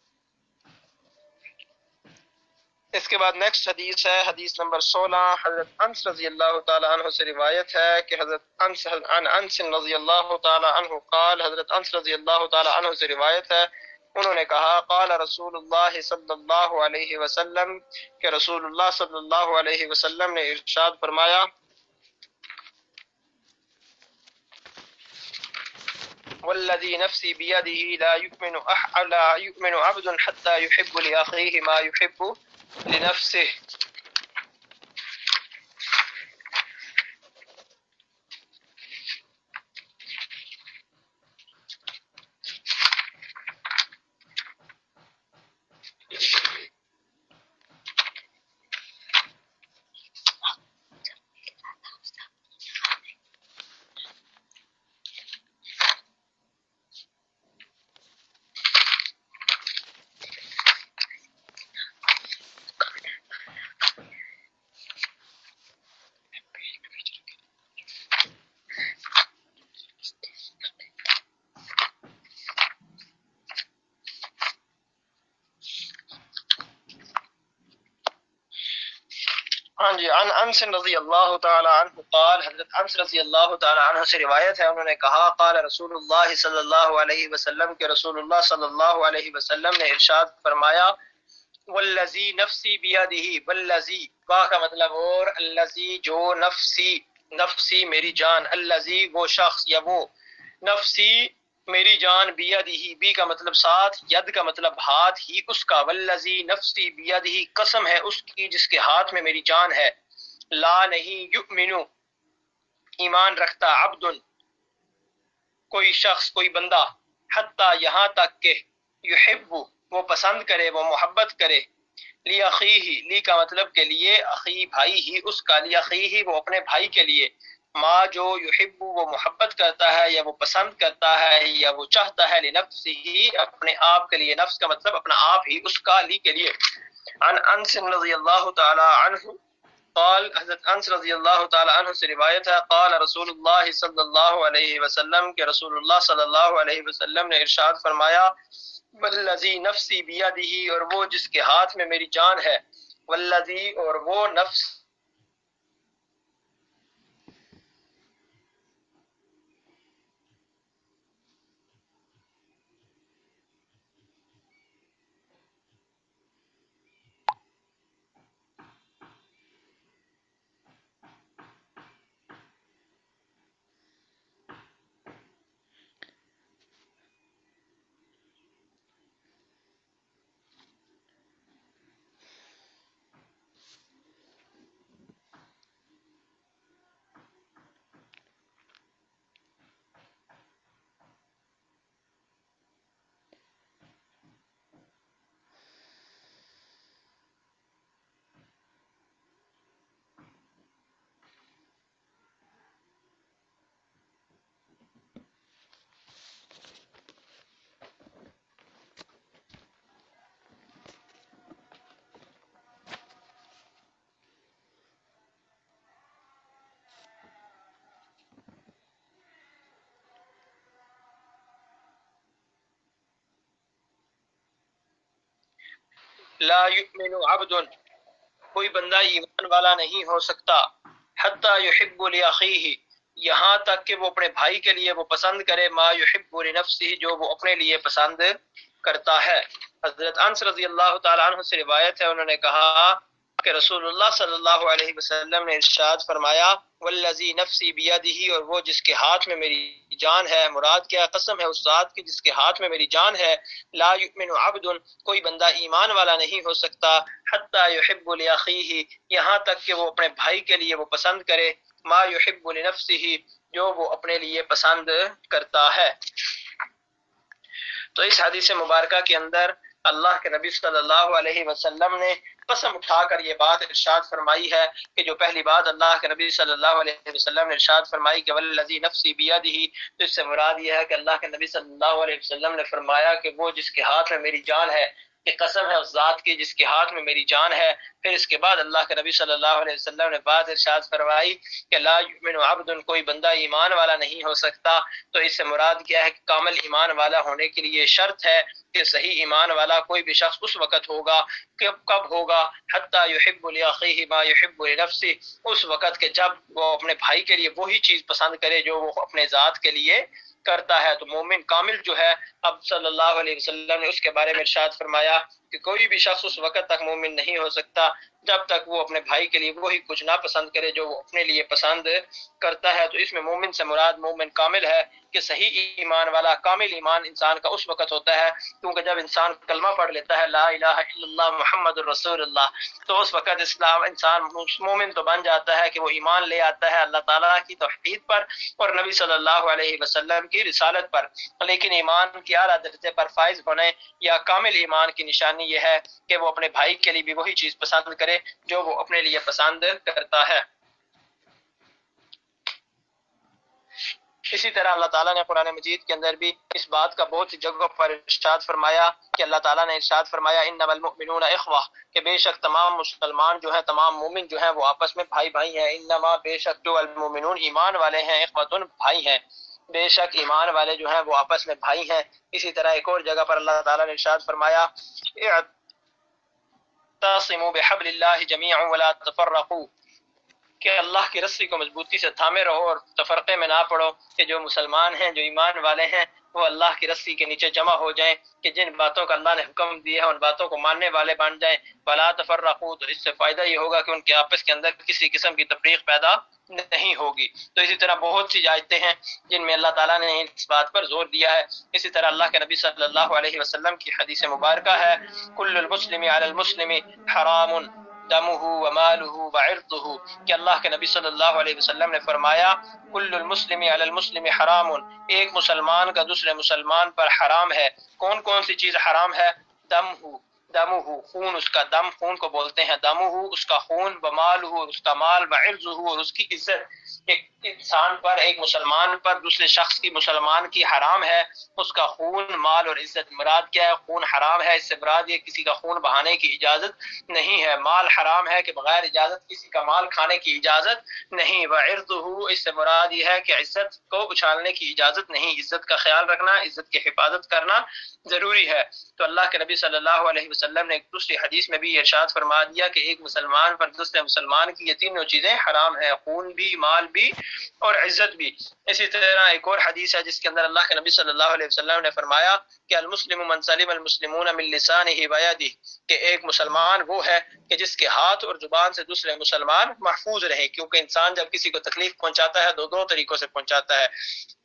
اس کے بعد نیکسٹ حدیث ہے حدیث نمبر 16، حضرت انس رضی اللہ تعالی عنہ سے روایت ہے کہ حضرت انس رضی اللہ تعالی عنہ قال، حضرت انس رضی اللہ تعالی عنہ سے روایت ہے، انہوں نے کہا قال رسول اللہ صلی اللہ علیہ وسلم، کہ رسول اللہ صلی اللہ علیہ وسلم نے ارشاد فرمایا والذی نفسی بیدہ لا یؤمن عبد حتی یحب لأخیہ ما یحب لنفسه۔ ہاں جی، عن انس رضی اللہ تعالی عنہ قال، حضرت انس رضی اللہ تعالی عنہ سے روایت ہے، انہوں نے کہا قال رسول اللہ صلی اللہ علیہ وسلم، کہ رسول اللہ صلی اللہ علیہ وسلم نے ارشاد فرمایا والذی نفسی بیدہ، والذی با کا مطلب اور الذی جو نفسی، نفسی میری جان، الذی وہ شخص یا وہ، نفسی میری جان، بیدہ بی کا مطلب ساتھ، ید کا مطلب ہاتھ ہی اس کا، والذی نفسی بیدہ قسم ہے اس کی جس کے ہاتھ میں میری جان ہے، لا نہیں یؤمنو ایمان رکھتا، عبد کوئی شخص کوئی بندہ، حتیٰ یہاں تک کہ یحب وہ پسند کرے، وہ محبت کرے، لی اخیہ، لی کا مطلب کے لیے، اخی بھائی ہی، اس کا، لی اخیہ وہ اپنے بھائی کے لیے، ما جو یحب وہ محبت کرتا ہے یا وہ پسند کرتا ہے یا وہ چاہتا ہے، لنفسہ اپنے آپ کے لیے، نفس کا مطلب اپنا آپ ہی، اس کا، لی کے لیے۔ عن انس رضی اللہ تعالی عنہ قال، حضرت انس رضی اللہ تعالی عنہ سے روایت ہے، قال رسول اللہ صلی اللہ علیہ وسلم کہ رسول اللہ صلی اللہ علیہ وسلم نے ارشاد فرمایا، والذی نفسی بیدہ اور وہ جس کے ہاتھ میں میری جان ہے، والذی اور وہ نفس لا یؤمن عبد کوئی بندہ ایمان والا نہیں ہو سکتا، حتی یحب لاخیہ یہاں تک کہ وہ اپنے بھائی کے لیے وہ پسند کرے، ما یحب لنفسہ جو وہ اپنے لیے پسند کرتا ہے۔ حضرت انس رضی اللہ تعالی عنہ سے روایت ہے، انہوں نے کہا کہ رسول اللہ صلی اللہ علیہ وسلم نے ارشاد فرمایا، والذی نفسی بیدہ اور وہ جس کے ہاتھ میں میری جان ہے، مراد کیا؟ قسم ہے اس ذات کی جس کے ہاتھ میں میری جان ہے، لا یؤمن عبد کوئی بندہ ایمان والا نہیں ہو سکتا، حتی یحب لاخیہ یہاں تک کہ وہ اپنے بھائی کے لیے وہ پسند کرے، ما یحب لنفسہ جو وہ اپنے لیے پسند کرتا ہے۔ تو اس حدیث مبارکہ کے اندر اللہ کے نبی صلی اللہ علیہ وسلم نے قسم اٹھا کر یہ بات ارشاد فرمائی ہے کہ جو پہلی بات اللہ کے نبی صلی اللہ علیہ وسلم نے ارشاد فرمائی کہ والذی نفسی بیدہ، تو اس سے مراد یہ ہے کہ اللہ کے نبی صلی اللہ علیہ وسلم نے فرمایا کہ وہ جس کے ہاتھ میں میری جان ہے، کہ قسم ہے اس ذات کی جس کے ہاتھ میں میری جان ہے۔ پھر اس کے بعد اللہ کے نبی صلی اللہ علیہ وسلم نے بات ارشاد فرمائی کہ لا یؤمن عبد کوئی بندہ ایمان والا نہیں ہو سکتا۔ تو اس سے مراد کیا ہے کہ کامل ایمان والا ہونے کے لیے شرط ہے کہ صحیح ایمان والا کوئی بھی شخص اس وقت ہوگا کہ کب ہوگا، حتی یحب لاخیہ ما یحب لنفسہ اس وقت کہ جب وہ اپنے بھائی کے لیے وہی چیز پسند کرے جو وہ اپنے ذات کے لیے کرتا ہے۔ تو مومن کامل جو ہے، اب صلی اللہ علیہ وسلم نے اس کے بارے میں ارشاد فرمایا کہ کوئی بھی شخص اس وقت تک مومن نہیں ہو سکتا جب تک وہ اپنے بھائی کے لیے وہی کچھ نہ پسند کرے جو وہ اپنے لیے پسند کرتا ہے۔ تو اس میں مومن سے مراد مومن کامل ہے کہ صحیح ایمان والا، کامل ایمان انسان کا اس وقت ہوتا ہے کیونکہ جب انسان کلمہ پڑھ لیتا ہے لا الہ الا اللہ محمد الرسول اللہ، تو اس وقت اسلام انسان مومن تو بن جاتا ہے کہ وہ ایمان لے آتا ہے اللہ تعالیٰ کی توحید پر اور نبی صلی اللہ علیہ وسلم کی رسالت پر۔ لیکن ایمان کے اعلیٰ درجے پر فائز ہونے یا کامل ایمان کی نشانی یہ ہے کہ وہ اپنے بھائی کے لیے بھی وہی چیز پسند کرے جو وہ اپنے لیے پسند کرتا ہے۔ اسی طرح اللہ تعالیٰ نے قرآن مجید کے اندر بھی اس بات کا بہت سی جگہوں پر ارشاد فرمایا کہ اللہ تعالیٰ نے ارشاد فرمایا انما المؤمنون اخوہ، کہ بے شک تمام مسلمان جو ہیں، تمام مومن جو ہیں وہ آپس میں بھائی بھائی ہیں۔ انما بے شک جو المؤمنون ایمان والے ہیں، اخوۃ بھائی ہیں، بے شک ایمان والے جو ہیں وہ آپس میں بھائی ہیں۔ اسی طرح ایک اور جگہ پر اللہ تعالیٰ نے ارشاد فرمایا اعتصموا بحبل اللہ جميعا ولا تفرقوا، کہ اللہ کی رسی کو مضبوطی سے تھامے رہو اور تفرقے میں نہ پڑو، کہ جو مسلمان ہیں، جو ایمان والے ہیں، وہ اللہ کی رسی کے نیچے جمع ہو جائیں، کہ جن باتوں کا اللہ نے حکم دیا ہے ان باتوں کو ماننے والے بن جائیں۔ ولا تفرقوا، تو اس سے فائدہ یہ ہوگا کہ ان کے آپس کے اندر کسی قسم کی تفریق پیدا نہیں ہوگی۔ تو اسی طرح بہت سی آیتیں ہیں جن میں اللہ تعالیٰ نے اس بات پر زور دیا ہے۔ اسی طرح اللہ کے نبی صلی اللہ علیہ وسلم کی حدیث مبارکہ ہے کل المسلم علی المسلم حرام، دمہ ومالہ وعرضہ، کہ اللہ کے نبی صلی اللہ علیہ وسلم نے فرمایا کل المسلم علی المسلم حرام، ایک مسلمان کا دوسرے مسلمان پر حرام ہے۔ کون کون سی چیز حرام ہے؟ دمہ خون، اس کا دم، خون کو بولتے ہیں دمہ، اس کا خون، ومالہ اس کا مال، وعرضہ اور اس کی عزت۔ ایک انسان پر، ایک مسلمان پر دوسرے شخص کی، مسلمان کی حرام ہے اس کا خون، مال اور عزت۔ مراد کیا ہے؟ خون حرام ہے، اس سے مراد یہ کسی کا خون بہانے کی اجازت نہیں ہے۔ مال حرام ہے کہ بغیر اجازت کسی کا مال کھانے کی اجازت نہیں۔ وعرضہ، اس سے مراد یہ ہے کہ عزت کو اچھالنے کی اجازت نہیں، عزت کا خیال رکھنا، عزت کی حفاظت کرنا ضروری ہے۔ تو اللہ کے نبی صلی اللہ علیہ وسلم نے ایک دوسری حدیث میں بھی ارشاد فرما دیا کہ ایک مسلمان پر دوسرے مسلمان کی یہ تینوں چیزیں حرام ہیں، خون بھی، مال بھی اور عزت بھی۔ اسی طرح ایک اور حدیث ہے جس کے اندر اللہ کے نبی صلی اللہ علیہ وسلم نے فرمایا کہ المسلم من سلم المسلمون من لسانہ ویدہ، کہ ایک مسلمان وہ ہے کہ جس کے ہاتھ اور زبان سے دوسرے مسلمان محفوظ رہے، کیونکہ انسان جب کسی کو تکلیف پہنچاتا ہے دو طریقوں سے پہنچاتا ہے،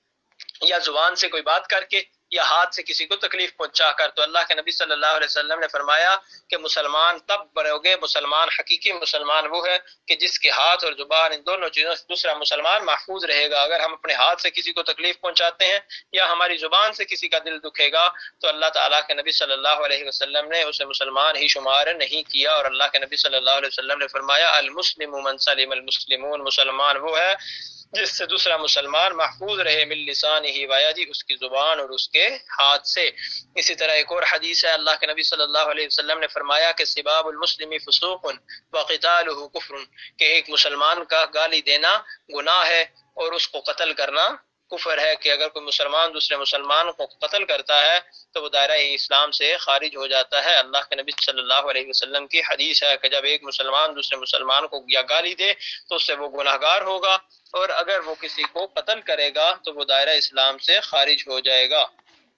یا زبان سے کوئی بات کر کے یا ہاتھ سے کسی کو تکلیف پہنچا کر۔ تو اللہ کے نبی صلی اللہ علیہ وسلم نے فرمایا کہ مسلمان تب بنو گے، مسلمان حقیقی مسلمان وہ ہے کہ جس کے ہاتھ اور زبان ان دونوں چیزوں سے دوسرا مسلمان محفوظ رہے گا۔ اگر ہم اپنے ہاتھ سے کسی کو تکلیف پہنچاتے ہیں یا ہماری زبان سے کسی کا دل دکھے گا تو اللہ تعالیٰ کے نبی صلی اللہ علیہ وسلم نے اسے مسلمان ہی شمار نہیں کیا، اور اللہ کے نبی صلی اللہ علیہ وسلم نے فرمایا المسلم من سلم المسلمون، مسلمان وہ ہے جس سے دوسرا مسلمان محفوظ رہے، من لسانہ ویدہ، اس کی زبان اور اس کے ہاتھ سے۔ اسی طرح ایک اور حدیث ہے، اللہ کے نبی صلی اللہ علیہ وسلم نے فرمایا کہ سباب المسلم فسوق وقتالہ کفر، کہ ایک مسلمان کا گالی دینا گناہ ہے اور اس کو قتل کرنا کفر ہے، کہ اگر کوئی مسلمان دوسرے مسلمان کو قتل کرتا ہے تو وہ دائرہ اسلام سے خارج ہو جاتا ہے۔ اللہ کے نبی صلی اللہ علیہ وسلم کی حدیث ہے کہ جب ایک مسلمان دوسرے مسلمان کو یا گالی دے تو اس سے وہ گناہگار ہوگا، اور اگر وہ کسی کو قتل کرے گا تو وہ دائرہ اسلام سے خارج ہو جائے گا۔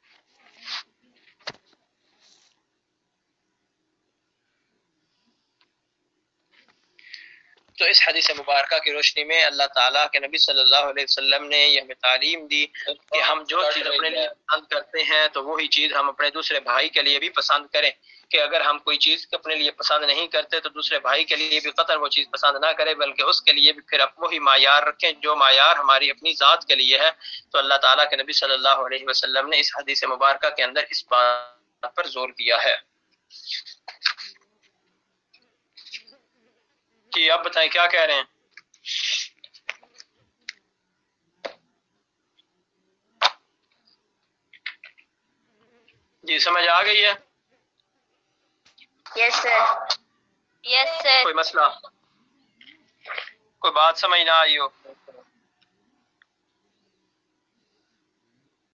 تو اس حدیث مبارکہ کی روشنی میں اللہ تعالیٰ کے نبی صلی اللہ علیہ وسلم نے یہ ہمیں تعلیم دی کہ ہم جو چیز اپنے لیے پسند کرتے ہیں تو وہی چیز ہم اپنے دوسرے بھائی کے لیے بھی پسند کریں، کہ اگر ہم کوئی چیز اپنے لیے پسند نہیں کرتے تو دوسرے بھائی کے لیے بھی قطعاً وہ چیز پسند نہ کرے، بلکہ اس کے لیے بھی پھر وہی معیار رکھیں جو معیار ہماری اپنی ذات کے لیے ہے۔ تو اللہ تعالیٰ کے نبی صلی اللہ علیہ وسلم نے اس حدیث مبارکہ کے اندر اس بات پر زور دیا ہے۔ جی اب بتائیں کیا کہہ رہے ہیں؟ جی سمجھ آ گئی ہے؟ یس سر۔ یس سر۔ کوئی مسئلہ، کوئی بات سمجھ نہ آئی ہو؟